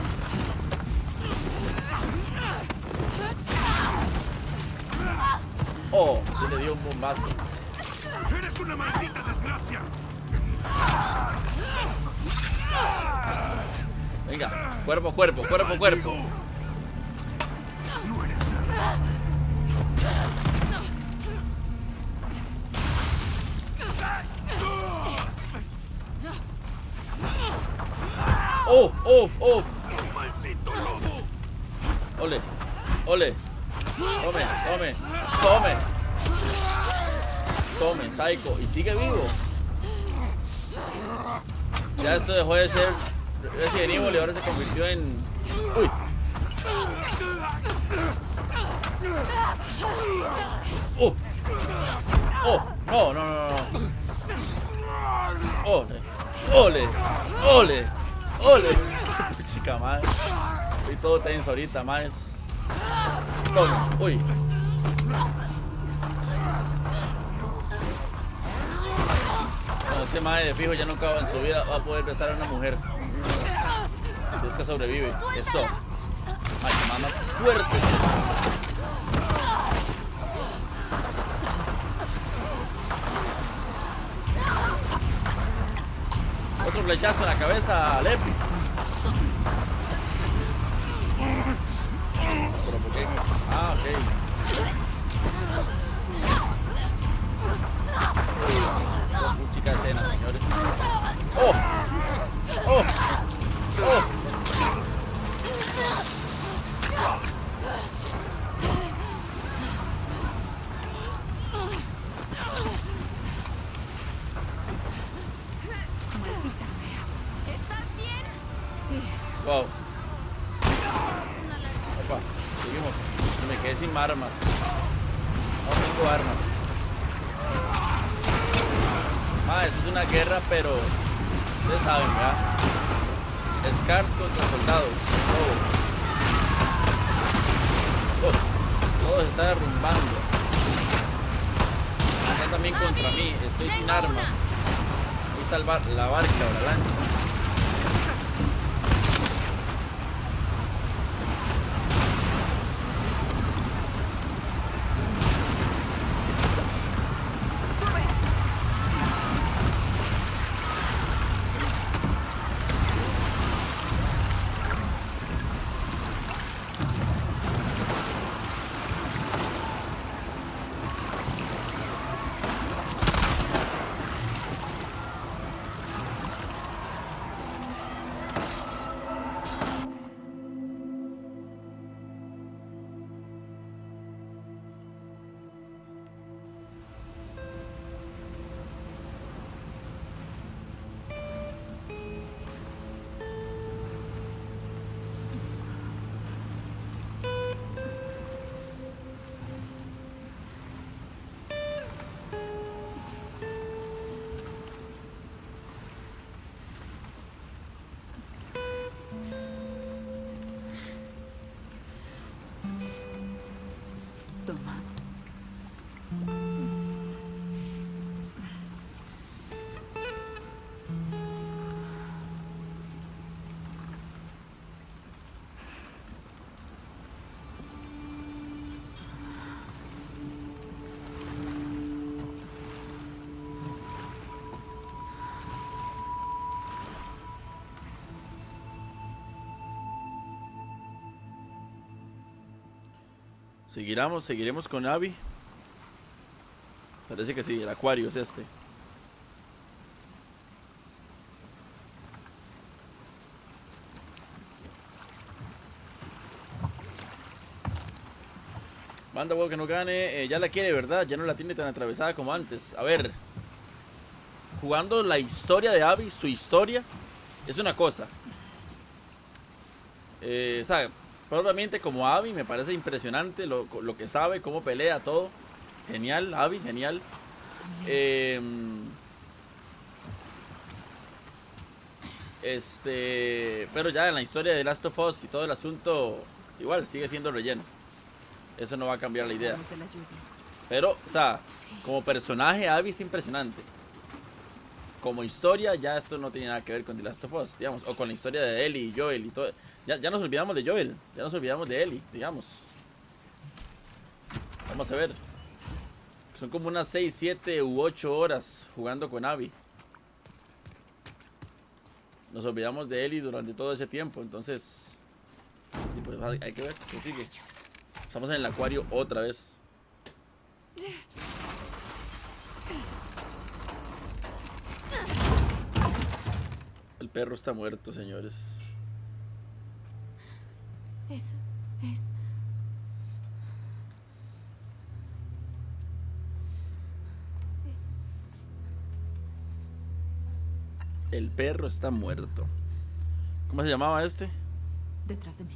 Oh, se le dio un bombazo. ¡Eres una maldita desgracia! Venga, cuerpo a cuerpo, cuerpo a cuerpo. No eres nada. ¡Oh, oh, oh! ¡Maldito lobo! ¡Ole! ¡Ole! ¡Tome, tome, tome! Tome, Psycho. Y sigue vivo. Ya esto dejó de ser Resident Evil y ahora se convirtió en... ¡Uy! ¡Oh! ¡Oh! No, no, no, no. ¡Ole! ¡Ole! ¡Ole! ¡Ole! Chica madre. Estoy todo tenso ahorita, más. Tome. ¡Uy! Bueno, este madre de fijo ya nunca en su vida va a poder besar a una mujer. Si es que sobrevive. Eso. Ay, que más fuerte. Otro flechazo en la cabeza a Lepi. ¿Pero por qué? Ah, ok. Chica escena, señores. ¡Oh! ¡Oh! ¡Oh! ¿Estás bien? Sí. Wow. Opa, seguimos. Me quedé sin armas. No tengo armas. Ah, eso es una guerra, pero ustedes saben, ¿verdad? Scars contra soldados. Todo se está derrumbando. Acá también contra mí. Estoy sin armas. Ahí está la barca o la lancha. Toma. Seguiremos con Abby. Parece que sí, el acuario es este. Manda huevo que no gane, ya la quiere, ¿verdad? Ya no la tiene tan atravesada como antes. A ver, jugando la historia de Abby, su historia, es una cosa. O sea, probablemente como Abby me parece impresionante lo que sabe, cómo pelea, todo. Genial, Abby, genial. Pero ya en la historia de Last of Us y todo el asunto, igual sigue siendo relleno. Eso no va a cambiar la idea. Pero, o sea, como personaje, Abby es impresionante. Como historia, ya esto no tiene nada que ver con The Last of Us, digamos. O con la historia de Ellie y Joel y todo. Ya nos olvidamos de Joel, ya nos olvidamos de Ellie, digamos. Vamos a ver. Son como unas 6, 7 u 8 horas jugando con Abby. Nos olvidamos de Ellie durante todo ese tiempo, entonces pues hay que ver qué sigue. Estamos en el acuario otra vez. El perro está muerto, señores. Es... El perro está muerto. ¿Cómo se llamaba este? Detrás de mí.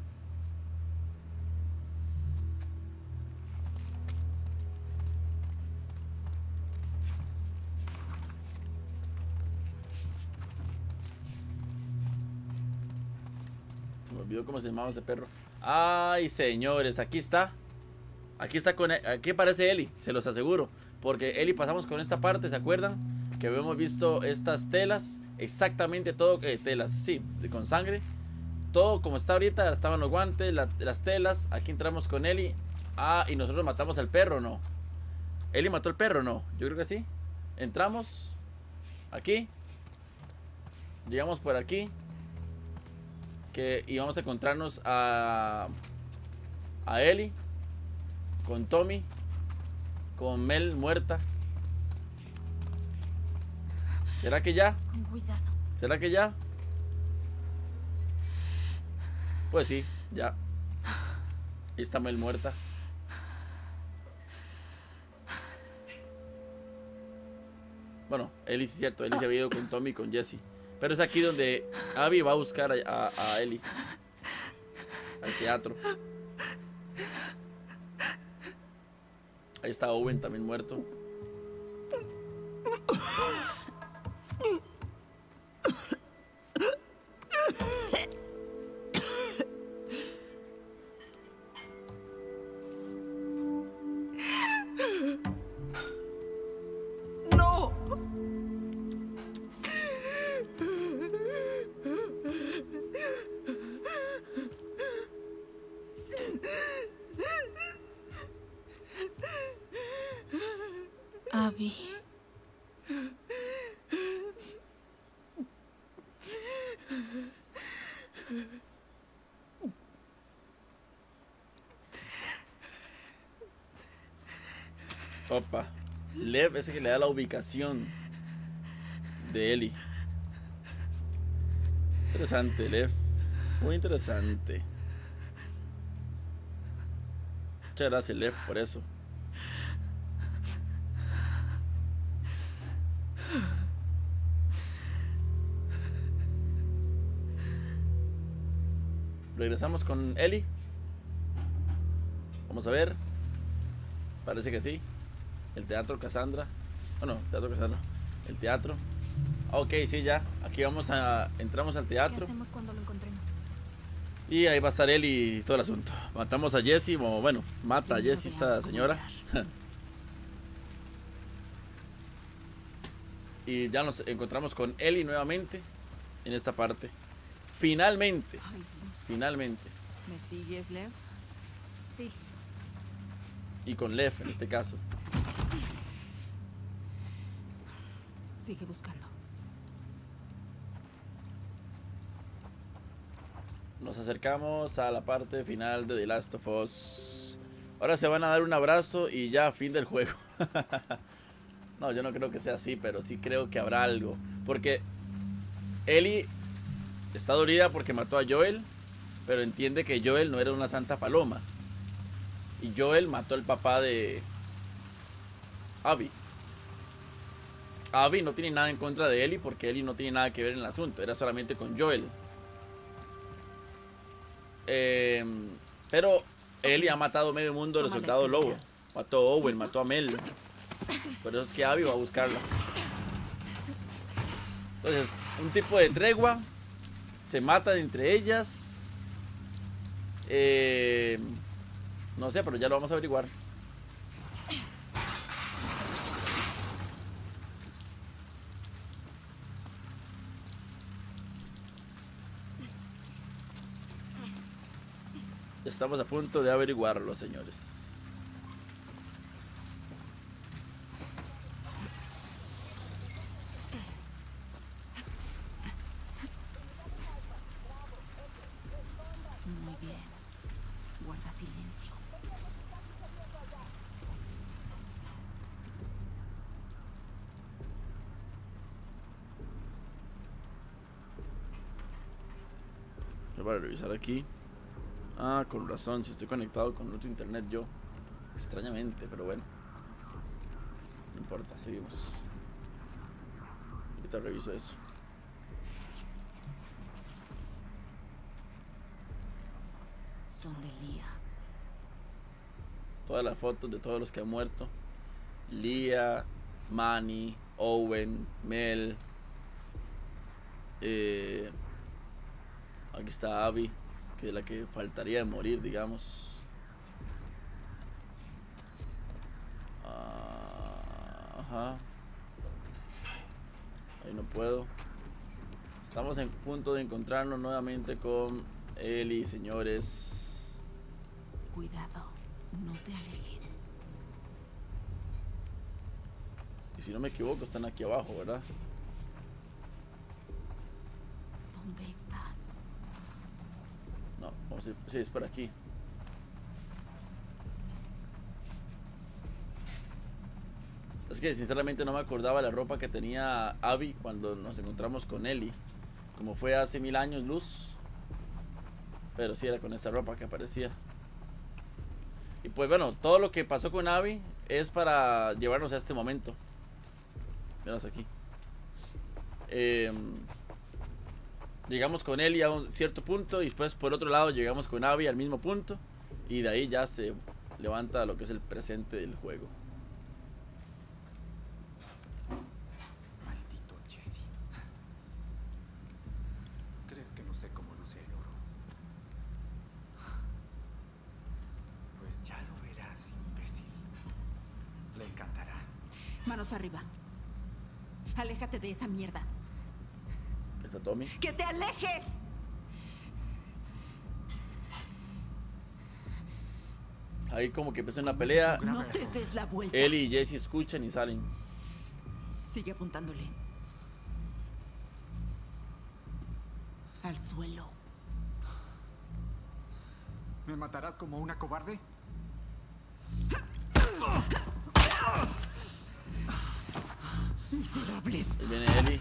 Se me olvidó cómo se llamaba ese perro. Ay, señores, aquí está. Aquí aparece Ellie, se los aseguro. Porque Ellie pasamos con esta parte, ¿se acuerdan? Que habíamos visto estas telas, exactamente todo, telas, sí, con sangre. Todo como está ahorita, estaban los guantes, las telas. Aquí entramos con Ellie. Ah, y nosotros matamos al perro, ¿no? ¿Ellie mató al perro, no? Yo creo que sí. Entramos aquí. Llegamos por aquí. Y vamos a encontrarnos a Ellie, con Tommy, con Mel muerta. ¿Será que ya? Con cuidado. ¿Será que ya? Pues sí, ya. Ahí está Mel muerta. Bueno, Ellie sí es cierto, Ellie se había ido con Tommy y con Jesse. Pero es aquí donde Abby va a buscar a Ellie. Al teatro. Ahí está Owen también muerto. Abby. Opa. Lev ese que le da la ubicación de Ellie. Interesante, Lev. Muy interesante. Muchas gracias, Lev, por eso. Regresamos con Ellie. Vamos a ver. Parece que sí. El teatro Cassandra. Bueno, teatro Cassandra. El teatro. Ok, sí, ya. Aquí entramos al teatro. ¿Qué hacemos cuando lo encontremos? Y ahí va a estar Ellie y todo el asunto. Matamos a Jessie, o bueno, mata a Jessie esta señora. Y ya nos encontramos con Ellie nuevamente en esta parte. Finalmente. Ay, Dios. Finalmente. ¿Me sigues, Lev? Sí. Y con Lev en este caso. Sigue buscando. Nos acercamos a la parte final de The Last of Us. Ahora se van a dar un abrazo y ya, fin del juego. No, yo no creo que sea así, pero sí creo que habrá algo. Porque Ellie está dolida porque mató a Joel, pero entiende que Joel no era una santa paloma. Y Joel mató al papá de Abby. Abby no tiene nada en contra de Ellie porque Ellie no tiene nada que ver en el asunto. Era solamente con Joel. Pero Ellie ha matado medio mundo del soldado lobo. Mató a Owen, mató a Mel. Por eso es que Abby va a buscarla. Entonces, un tipo de tregua. Se matan entre ellas. No sé, pero ya lo vamos a averiguar. Estamos a punto de averiguarlo, señores. Muy bien. Guarda silencio. Para revisar aquí. Ah, con razón, si estoy conectado con otro internet yo. Extrañamente, pero bueno. No importa, seguimos. Ahorita reviso eso. Son de Lía. Todas las fotos de todos los que han muerto. Lía, Manny, Owen, Mel. Aquí está Abby, que es la que faltaría de morir, digamos. Ajá. Ahí no puedo. Estamos en punto de encontrarnos nuevamente con Ellie, señores. Cuidado, no te alejes. Y si no me equivoco, están aquí abajo, ¿verdad? ¿Dónde estás? No, vamos a ir, sí, es por aquí. Es que sinceramente no me acordaba la ropa que tenía Abby cuando nos encontramos con Ellie. Como fue hace 1000 años luz. Pero sí era con esta ropa que aparecía. Y pues bueno, todo lo que pasó con Abby es para llevarnos a este momento. Venos aquí. Llegamos con Ellie a un cierto punto y después por otro lado llegamos con Abby al mismo punto. Y de ahí ya se levanta lo que es el presente del juego. Maldito Jesse. ¿Crees que no sé cómo luce el oro? Pues ya lo verás, imbécil. Le encantará. Manos arriba. Aléjate de esa mierda. ¿Está Tommy? ¡Que te alejes! Ahí como que empezó una pelea. No te des la vuelta. Ellie y Jesse escuchan y salen. Sigue apuntándole. Al suelo. ¿Me matarás como una cobarde? Miserables. Ahí viene Ellie.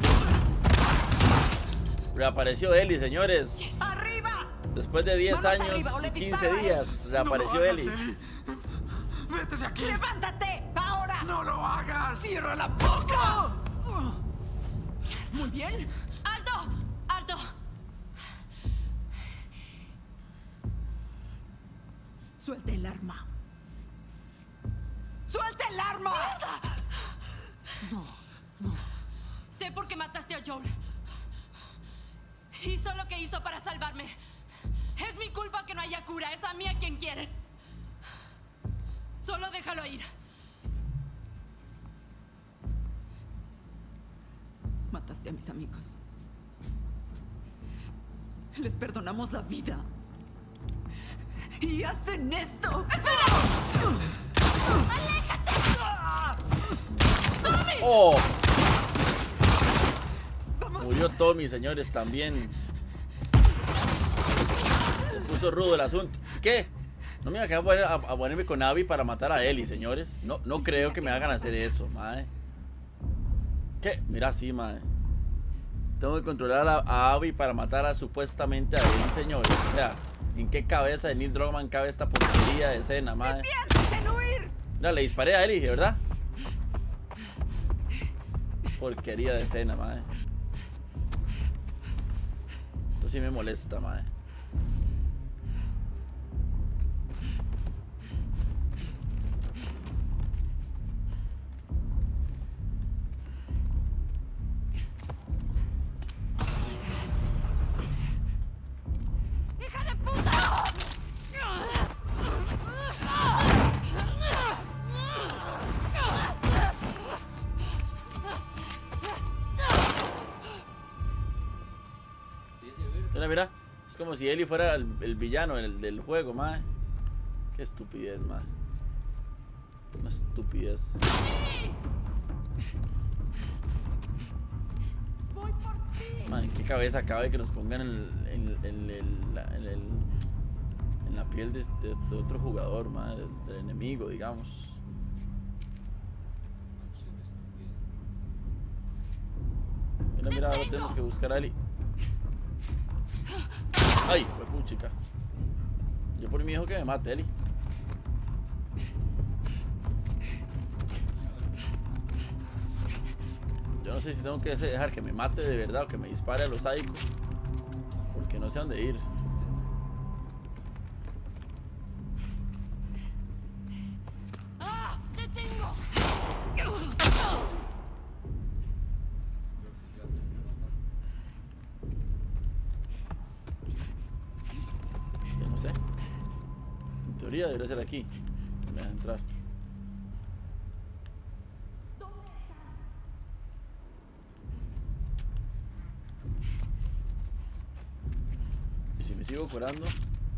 Reapareció Ellie, señores. ¡Arriba! Después de 10 Manos años arriba, o le y 15 disparo a él. días, reapareció Ellie. ¡Vete de aquí! ¡Levántate! ¡Ahora! ¡No lo hagas! ¡Cierra la boca! Muy bien. ¡Alto! ¡Alto! Suelta el arma. ¡Suelta el arma! No, no. Sé por qué mataste a Joel. Hizo lo que hizo para salvarme. Es mi culpa que no haya cura. Es a mí a quien quieres. Solo déjalo ir. Mataste a mis amigos. Les perdonamos la vida. Y hacen esto. ¡Oh! Murió Tommy, señores, también. Se puso rudo el asunto. ¿Qué? No me acabo a ponerme con Abby para matar a Ellie, señores. No creo que me hagan hacer eso, mae. ¿Qué? Mira, sí, mae. Tengo que controlar a Abby para matar supuestamente a Ellie, señores. O sea, ¿en qué cabeza de Neil Druckmann cabe esta porquería de escena, mae? Mira, le disparé a Ellie, ¿verdad? Porquería de escena, mae. Esto sí me molesta, mae. Mira, mira. Es como si Ellie fuera el villano del juego, mae. Qué estupidez, mae. Una estupidez. Mae, ¿en qué cabeza cabe que nos pongan en la piel de otro jugador, mae? Del enemigo, digamos. Mira, mira, ahora tenemos que buscar a Ellie. Ay, fue puchica. Yo por mi hijo que me mate, Ellie. Yo no sé si tengo que dejar que me mate de verdad o que me dispare a los sádicos. Porque no sé a dónde ir. ¡Ah! ¡Te tengo! Yo no sé. En teoría debería ser aquí. No me deja entrar. Y si me sigo curando.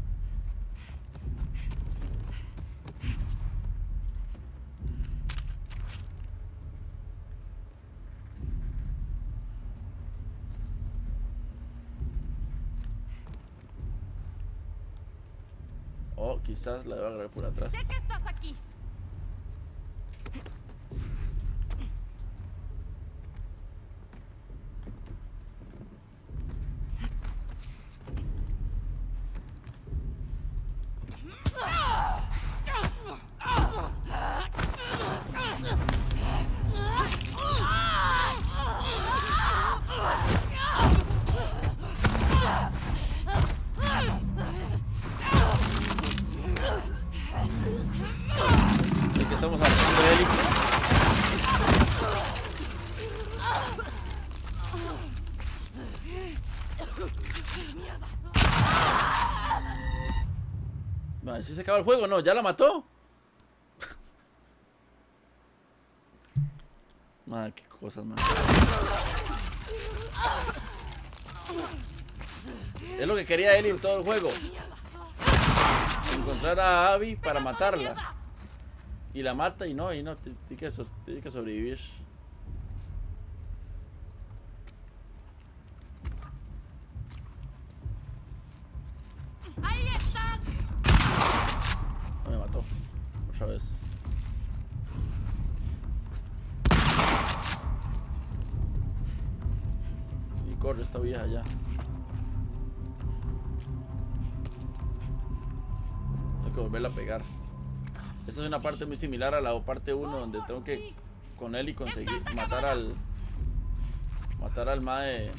O quizás la debo agarrar por atrás. Sé que estás aquí. ¿De qué estamos hablando, Ellie? Vale, ¿sí se acaba el juego? No, ¿ya la mató? Madre, qué cosas, man. Es lo que quería Ellie en todo el juego. Encontrar a Abby para matarla. Y la mata y no, tiene que sobrevivir. ¡Ahí estás! No me mató. Otra vez. Y corre esta vieja ya. Tengo que volverla a pegar. Esta es una parte muy similar a la parte 1 donde tengo que con Ellie conseguir matar al mae.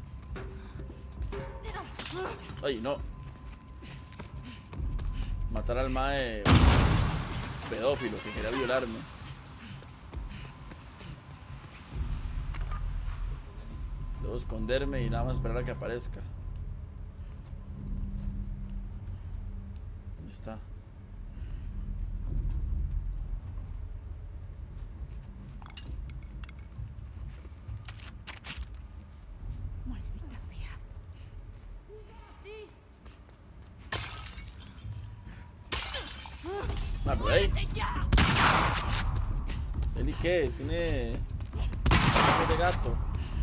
Ay, no. Matar al mae pedófilo que quería violarme. Debo esconderme y nada más esperar a que aparezca. ¿Dónde está? Maldita sea. Ah, pero ahí. ¿Eli qué? Tiene ojos de gato.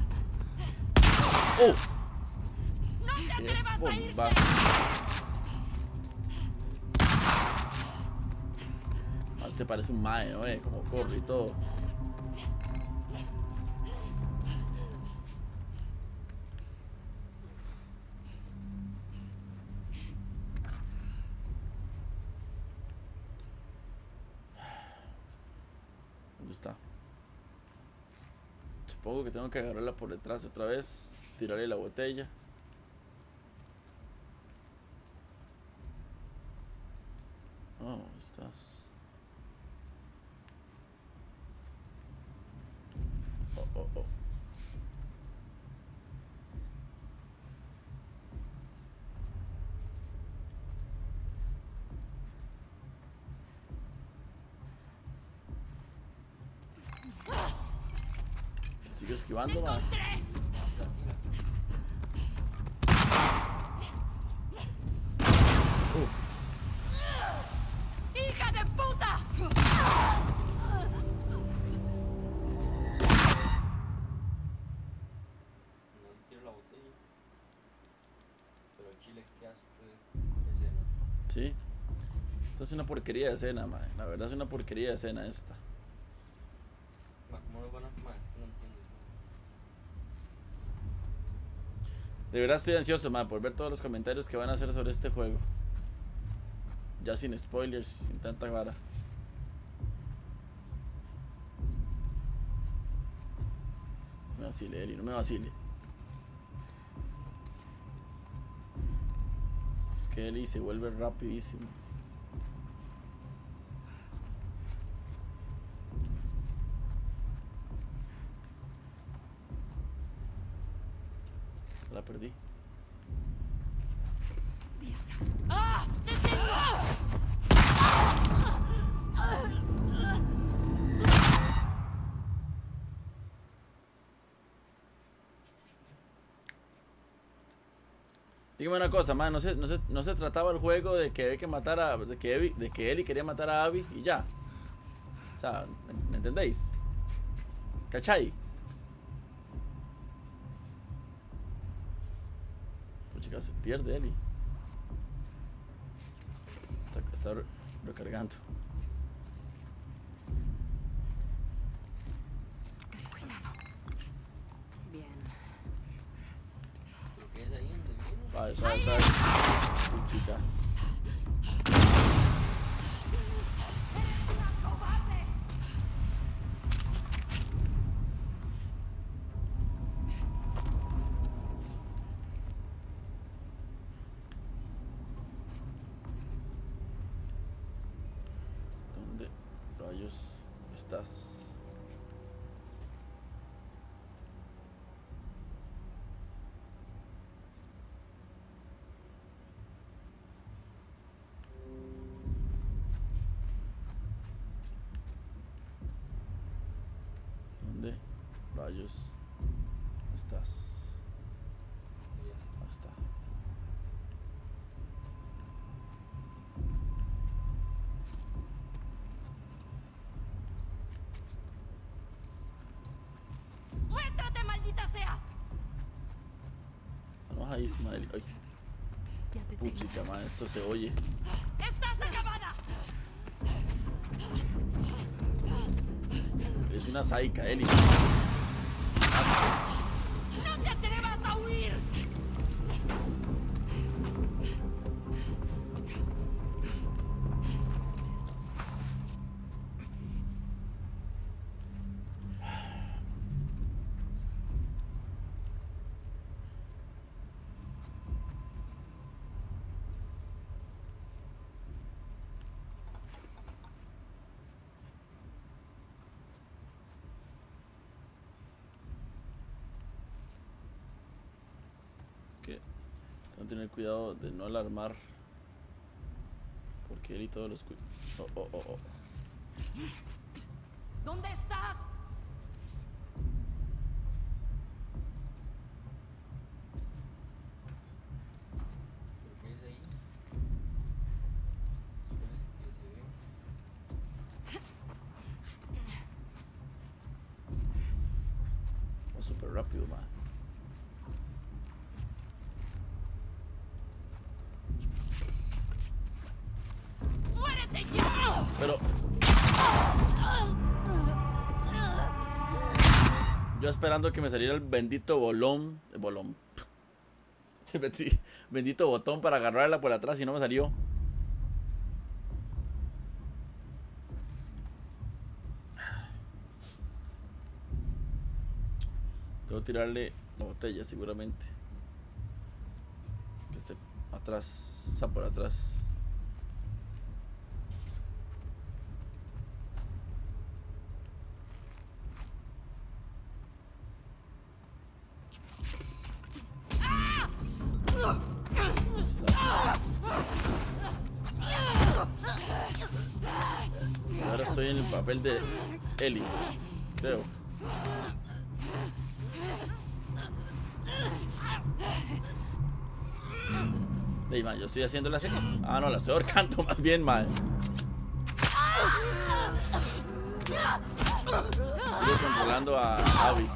¡Oh! ¡Qué bomba! Este parece un mae, ¿no? Como corre y todo. ¿Dónde está? Supongo que tengo que agarrarla por detrás otra vez. Tirarle la botella. Oh, estás. Oh. Te sigo esquivando, man. Sí. Esto es una porquería de escena, madre. La verdad es una porquería de escena esta. ¿Cómo lo van a más? No entiendo. De verdad estoy ansioso, madre, por ver todos los comentarios que van a hacer sobre este juego. Ya sin spoilers, sin tanta vara. No me vacile, Eli, no me vacile. Es que Eli se vuelve rapidísimo. La perdí. ¡Ah! ¡Te tengo! Dígame una cosa, man, no se trataba el juego de que hay que matar a. De que Eli quería matar a Abby y ya. O sea, ¿me entendéis? ¿Cachai? Pues chicas, se pierde Eli. Está recargando. Bien. ¿Pero qué es ahí donde viene? Vale, suave. Chica. ¿Dónde rayos estás? ¿Dónde rayos estás? Ahí está. ¡Muéstrate, maldita sea! Está enojadísima Eli. Ay, Ya te tengo. puchica, man, esto se oye. ¡Estás acabada! Es una saica, Eli. ¡No te atrevas a huir! Que tengo que tener cuidado de no alarmar. Porque Eli todos los cuida. Oh. ¿Dónde estás? ¿Pero qué es ahí? Va súper rápido, man. ¡Muérete ya! Pero yo esperando que me saliera el bendito bolón. El bendito botón para agarrarla por atrás y no me salió. Debo tirarle la botella seguramente. Que esté atrás. O sea, por atrás. Ahí está. Y ahora estoy en el papel de Eli, creo. Ey, man, yo estoy haciendo la seca. Ah, no, la estoy ahorcando más bien, man. Sigo controlando a Abby.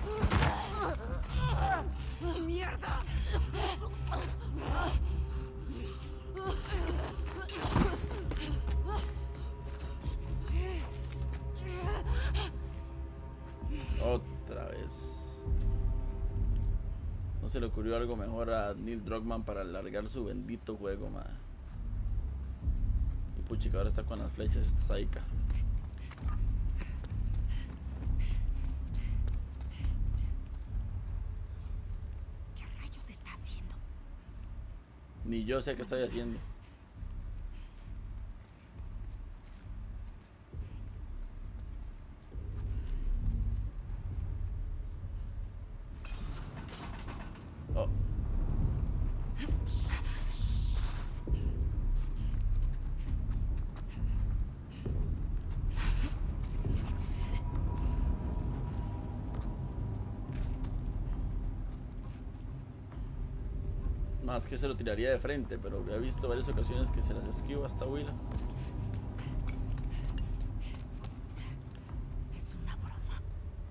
¡Mierda! se le ocurrió algo mejor a Neil Druckmann para alargar su bendito juego, madre. Y puchica, ahora está con las flechas, esta Saika. ¿Qué rayos está haciendo? Ni yo sé qué estoy haciendo. Oh. Más que se lo tiraría de frente, pero he visto varias ocasiones que se las esquivo hasta Willa. Es una broma.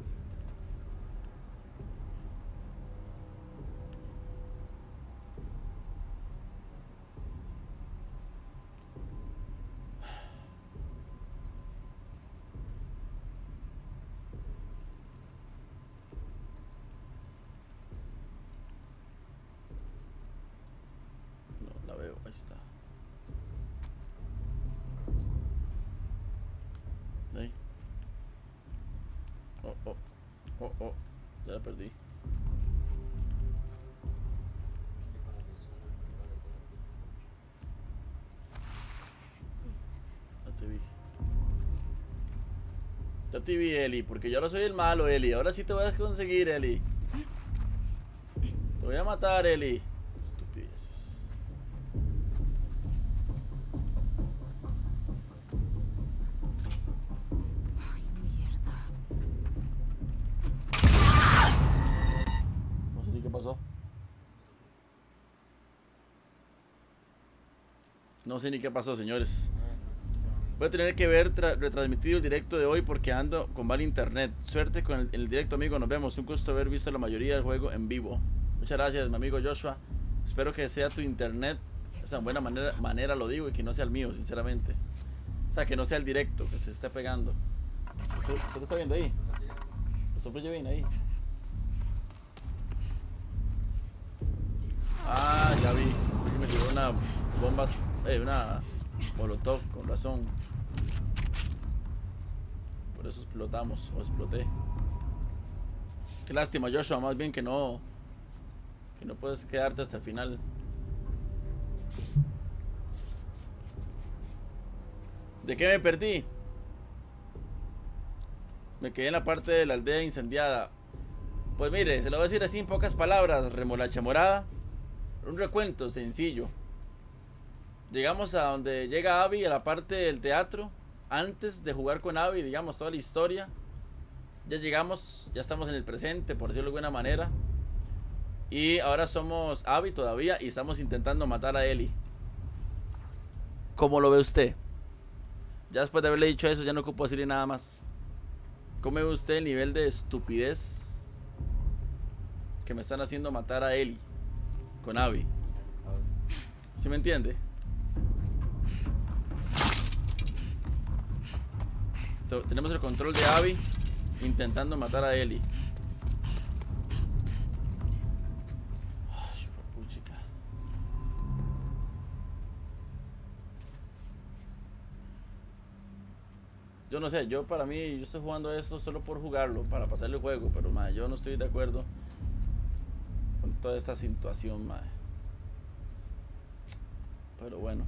No, la veo, ahí está. Ahí. Oh, oh, oh, oh, ya la perdí. Ya te vi. Ya te vi, Eli, porque yo ahora soy el malo, Eli. Ahora sí te voy a conseguir, Eli. Te voy a matar, Eli. Estupideces. Ay, mierda. No sé ni qué pasó. No sé ni qué pasó, señores. Voy a tener que ver retransmitido el directo de hoy porque ando con mal internet. Suerte con el directo, amigo. Nos vemos. Un gusto haber visto la mayoría del juego en vivo. Muchas gracias, mi amigo Joshua. Espero que sea tu internet. De esa buena manera lo digo y que no sea el mío, sinceramente. O sea, que no sea el directo, que se esté pegando. ¿Usted lo está viendo ahí? ¿Lo sopló bien ahí? Ah, ya vi. Me tiró una bomba, una molotov, con razón. Por eso explotamos, o exploté. Qué lástima, Joshua, más bien que no puedes quedarte hasta el final. ¿De qué me perdí? Me quedé en la parte de la aldea incendiada. Pues mire, se lo voy a decir así en pocas palabras, remolacha morada. Un recuento sencillo. Llegamos a donde llega Abby, a la parte del teatro. Antes de jugar con Abby, digamos, toda la historia. Ya llegamos, ya estamos en el presente, por decirlo de alguna manera. Y ahora somos Abby todavía y estamos intentando matar a Ellie. ¿Cómo lo ve usted? Ya después de haberle dicho eso, ya no ocupo decirle nada más. ¿Cómo ve usted el nivel de estupidez que me están haciendo matar a Ellie con Abby? ¿Sí me entiende? Tenemos el control de Abby intentando matar a Ellie. Ay, puchica. Yo no sé, yo para mí, yo estoy jugando esto solo por jugarlo, para pasarle el juego, pero madre, yo no estoy de acuerdo con toda esta situación, madre. Pero bueno.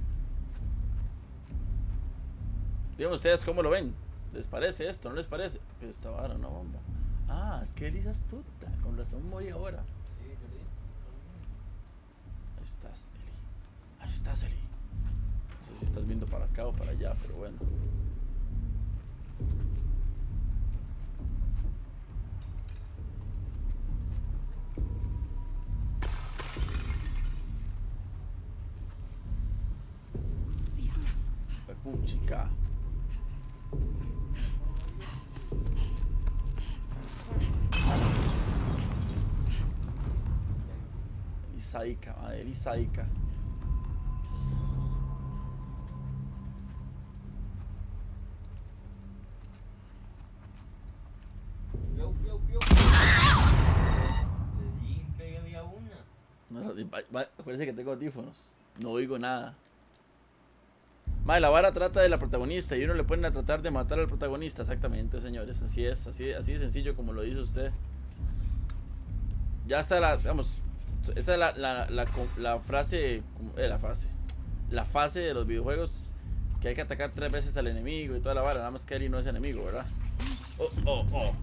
Díganme ustedes cómo lo ven. ¿Les parece esto? ¿No les parece? Esta vara, una bomba. Ah, es que Ellie es astuta. Con razón muy ahora. Ahí estás, Ellie. Ahí estás, Ellie. No sé si estás viendo para acá o para allá, pero bueno. Puchica. Elisaika, madre, Elisaika. Le dije que ahí había una. Acuérdense que tengo audífonos. No oigo nada. Madre, la vara trata de la protagonista y uno le ponen a tratar de matar al protagonista. Exactamente, señores. Así es, así de sencillo como lo dice usted. Ya está digamos, esta es la frase, la fase de los videojuegos, que hay que atacar 3 veces al enemigo y toda la vara. Nada más que Ellie no es enemigo, ¿verdad? Oh.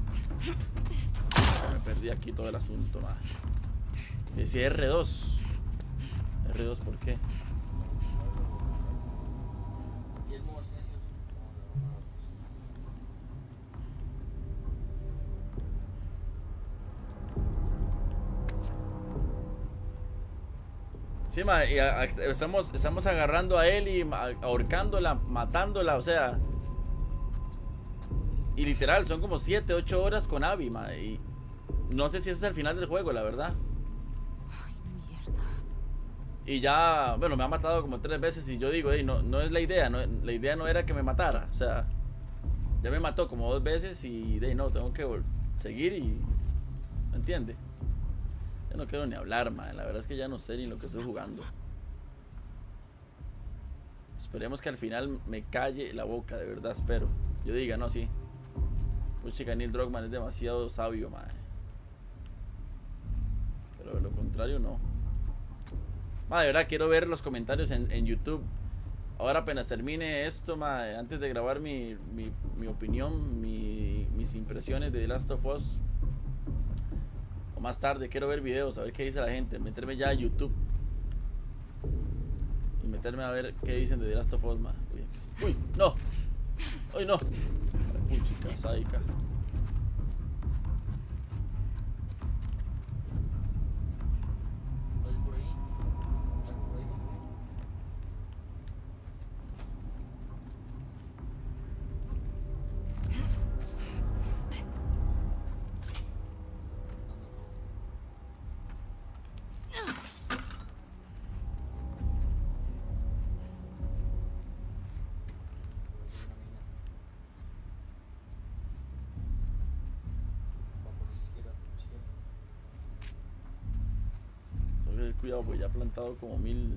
Me perdí aquí todo el asunto, madre. Decía R2. R2, ¿por qué? Sí, ma, y estamos agarrando a él y ahorcándola, matándola, o sea. Y literal, son como 7, 8 horas con Abby, ma, y no sé si ese es el final del juego, la verdad. Ay, mierda. Y ya, bueno, me ha matado como 3 veces y yo digo, no es la idea, la idea no era que me matara, o sea, ya me mató como 2 veces y no, tengo que seguir y, ¿me entiende? Ya no quiero ni hablar, man. La verdad es que ya no sé ni lo que estoy jugando. Esperemos que al final me calle la boca, de verdad, espero. Yo diga, no, sí. Pues chica, Neil Druckmann es demasiado sabio, man. Pero de lo contrario, no. Man, de verdad, quiero ver los comentarios en YouTube. Ahora apenas termine esto, man, antes de grabar mi opinión, mis impresiones de The Last of Us. Más tarde quiero ver videos, a ver qué dice la gente, meterme ya a YouTube y meterme a ver qué dicen de The Last of Us, man. Uy, no. Uy, no. Puchica, sádica. Cuidado, pues ya he plantado como 1000.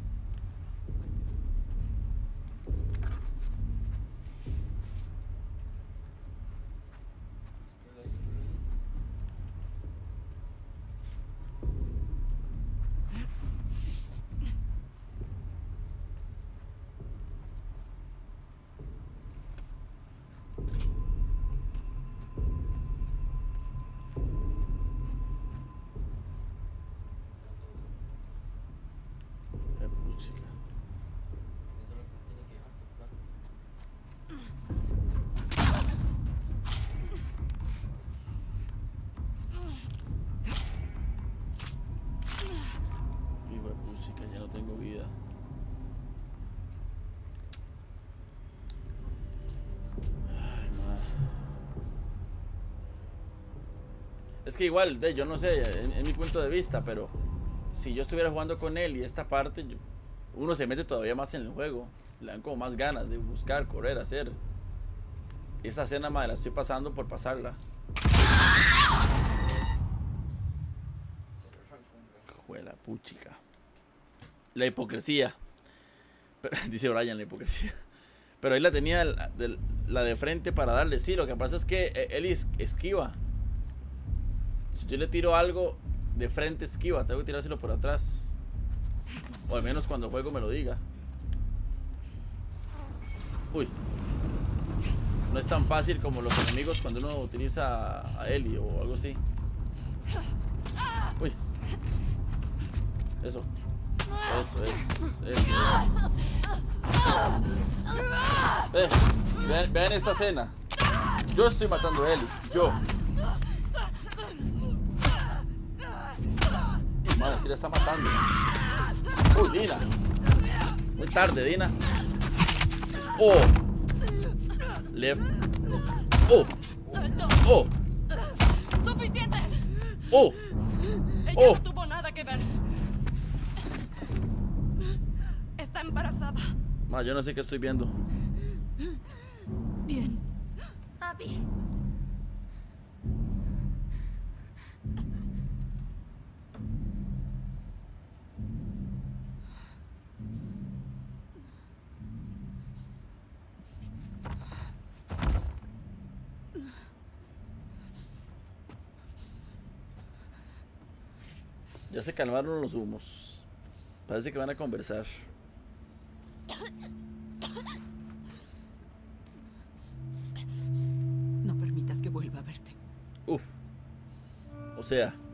Ya no tengo vida. Ay, es que igual, yo no sé, en mi punto de vista, pero si yo estuviera jugando con él y esta parte, uno se mete todavía más en el juego. Le dan como más ganas de buscar, correr, hacer. Esa escena, madre, la estoy pasando por pasarla. Juela puchica. La hipocresía. Dice Brian, la hipocresía. Pero ahí la tenía la de frente para darle. Sí, lo que pasa es que él esquiva. Si yo le tiro algo de frente, esquiva. Tengo que tirárselo por atrás. O al menos cuando el juego me lo diga. Uy. No es tan fácil como los enemigos cuando uno utiliza a Ellie o algo así. Uy. Eso. Eso es. Vean esta escena. Yo estoy matando a Ellie. Yo. Madre, si la está matando. Uy, Dina. Muy tarde, Dina. Oh. Left. Oh. Oh. ¡Suficiente! Oh. Ella no tuvo nada que ver. Está embarazada. Ma, yo no sé qué estoy viendo. Bien. Abby. Ya se calmaron los humos. Parece que van a conversar. No permitas que vuelva a verte. Uf. O sea,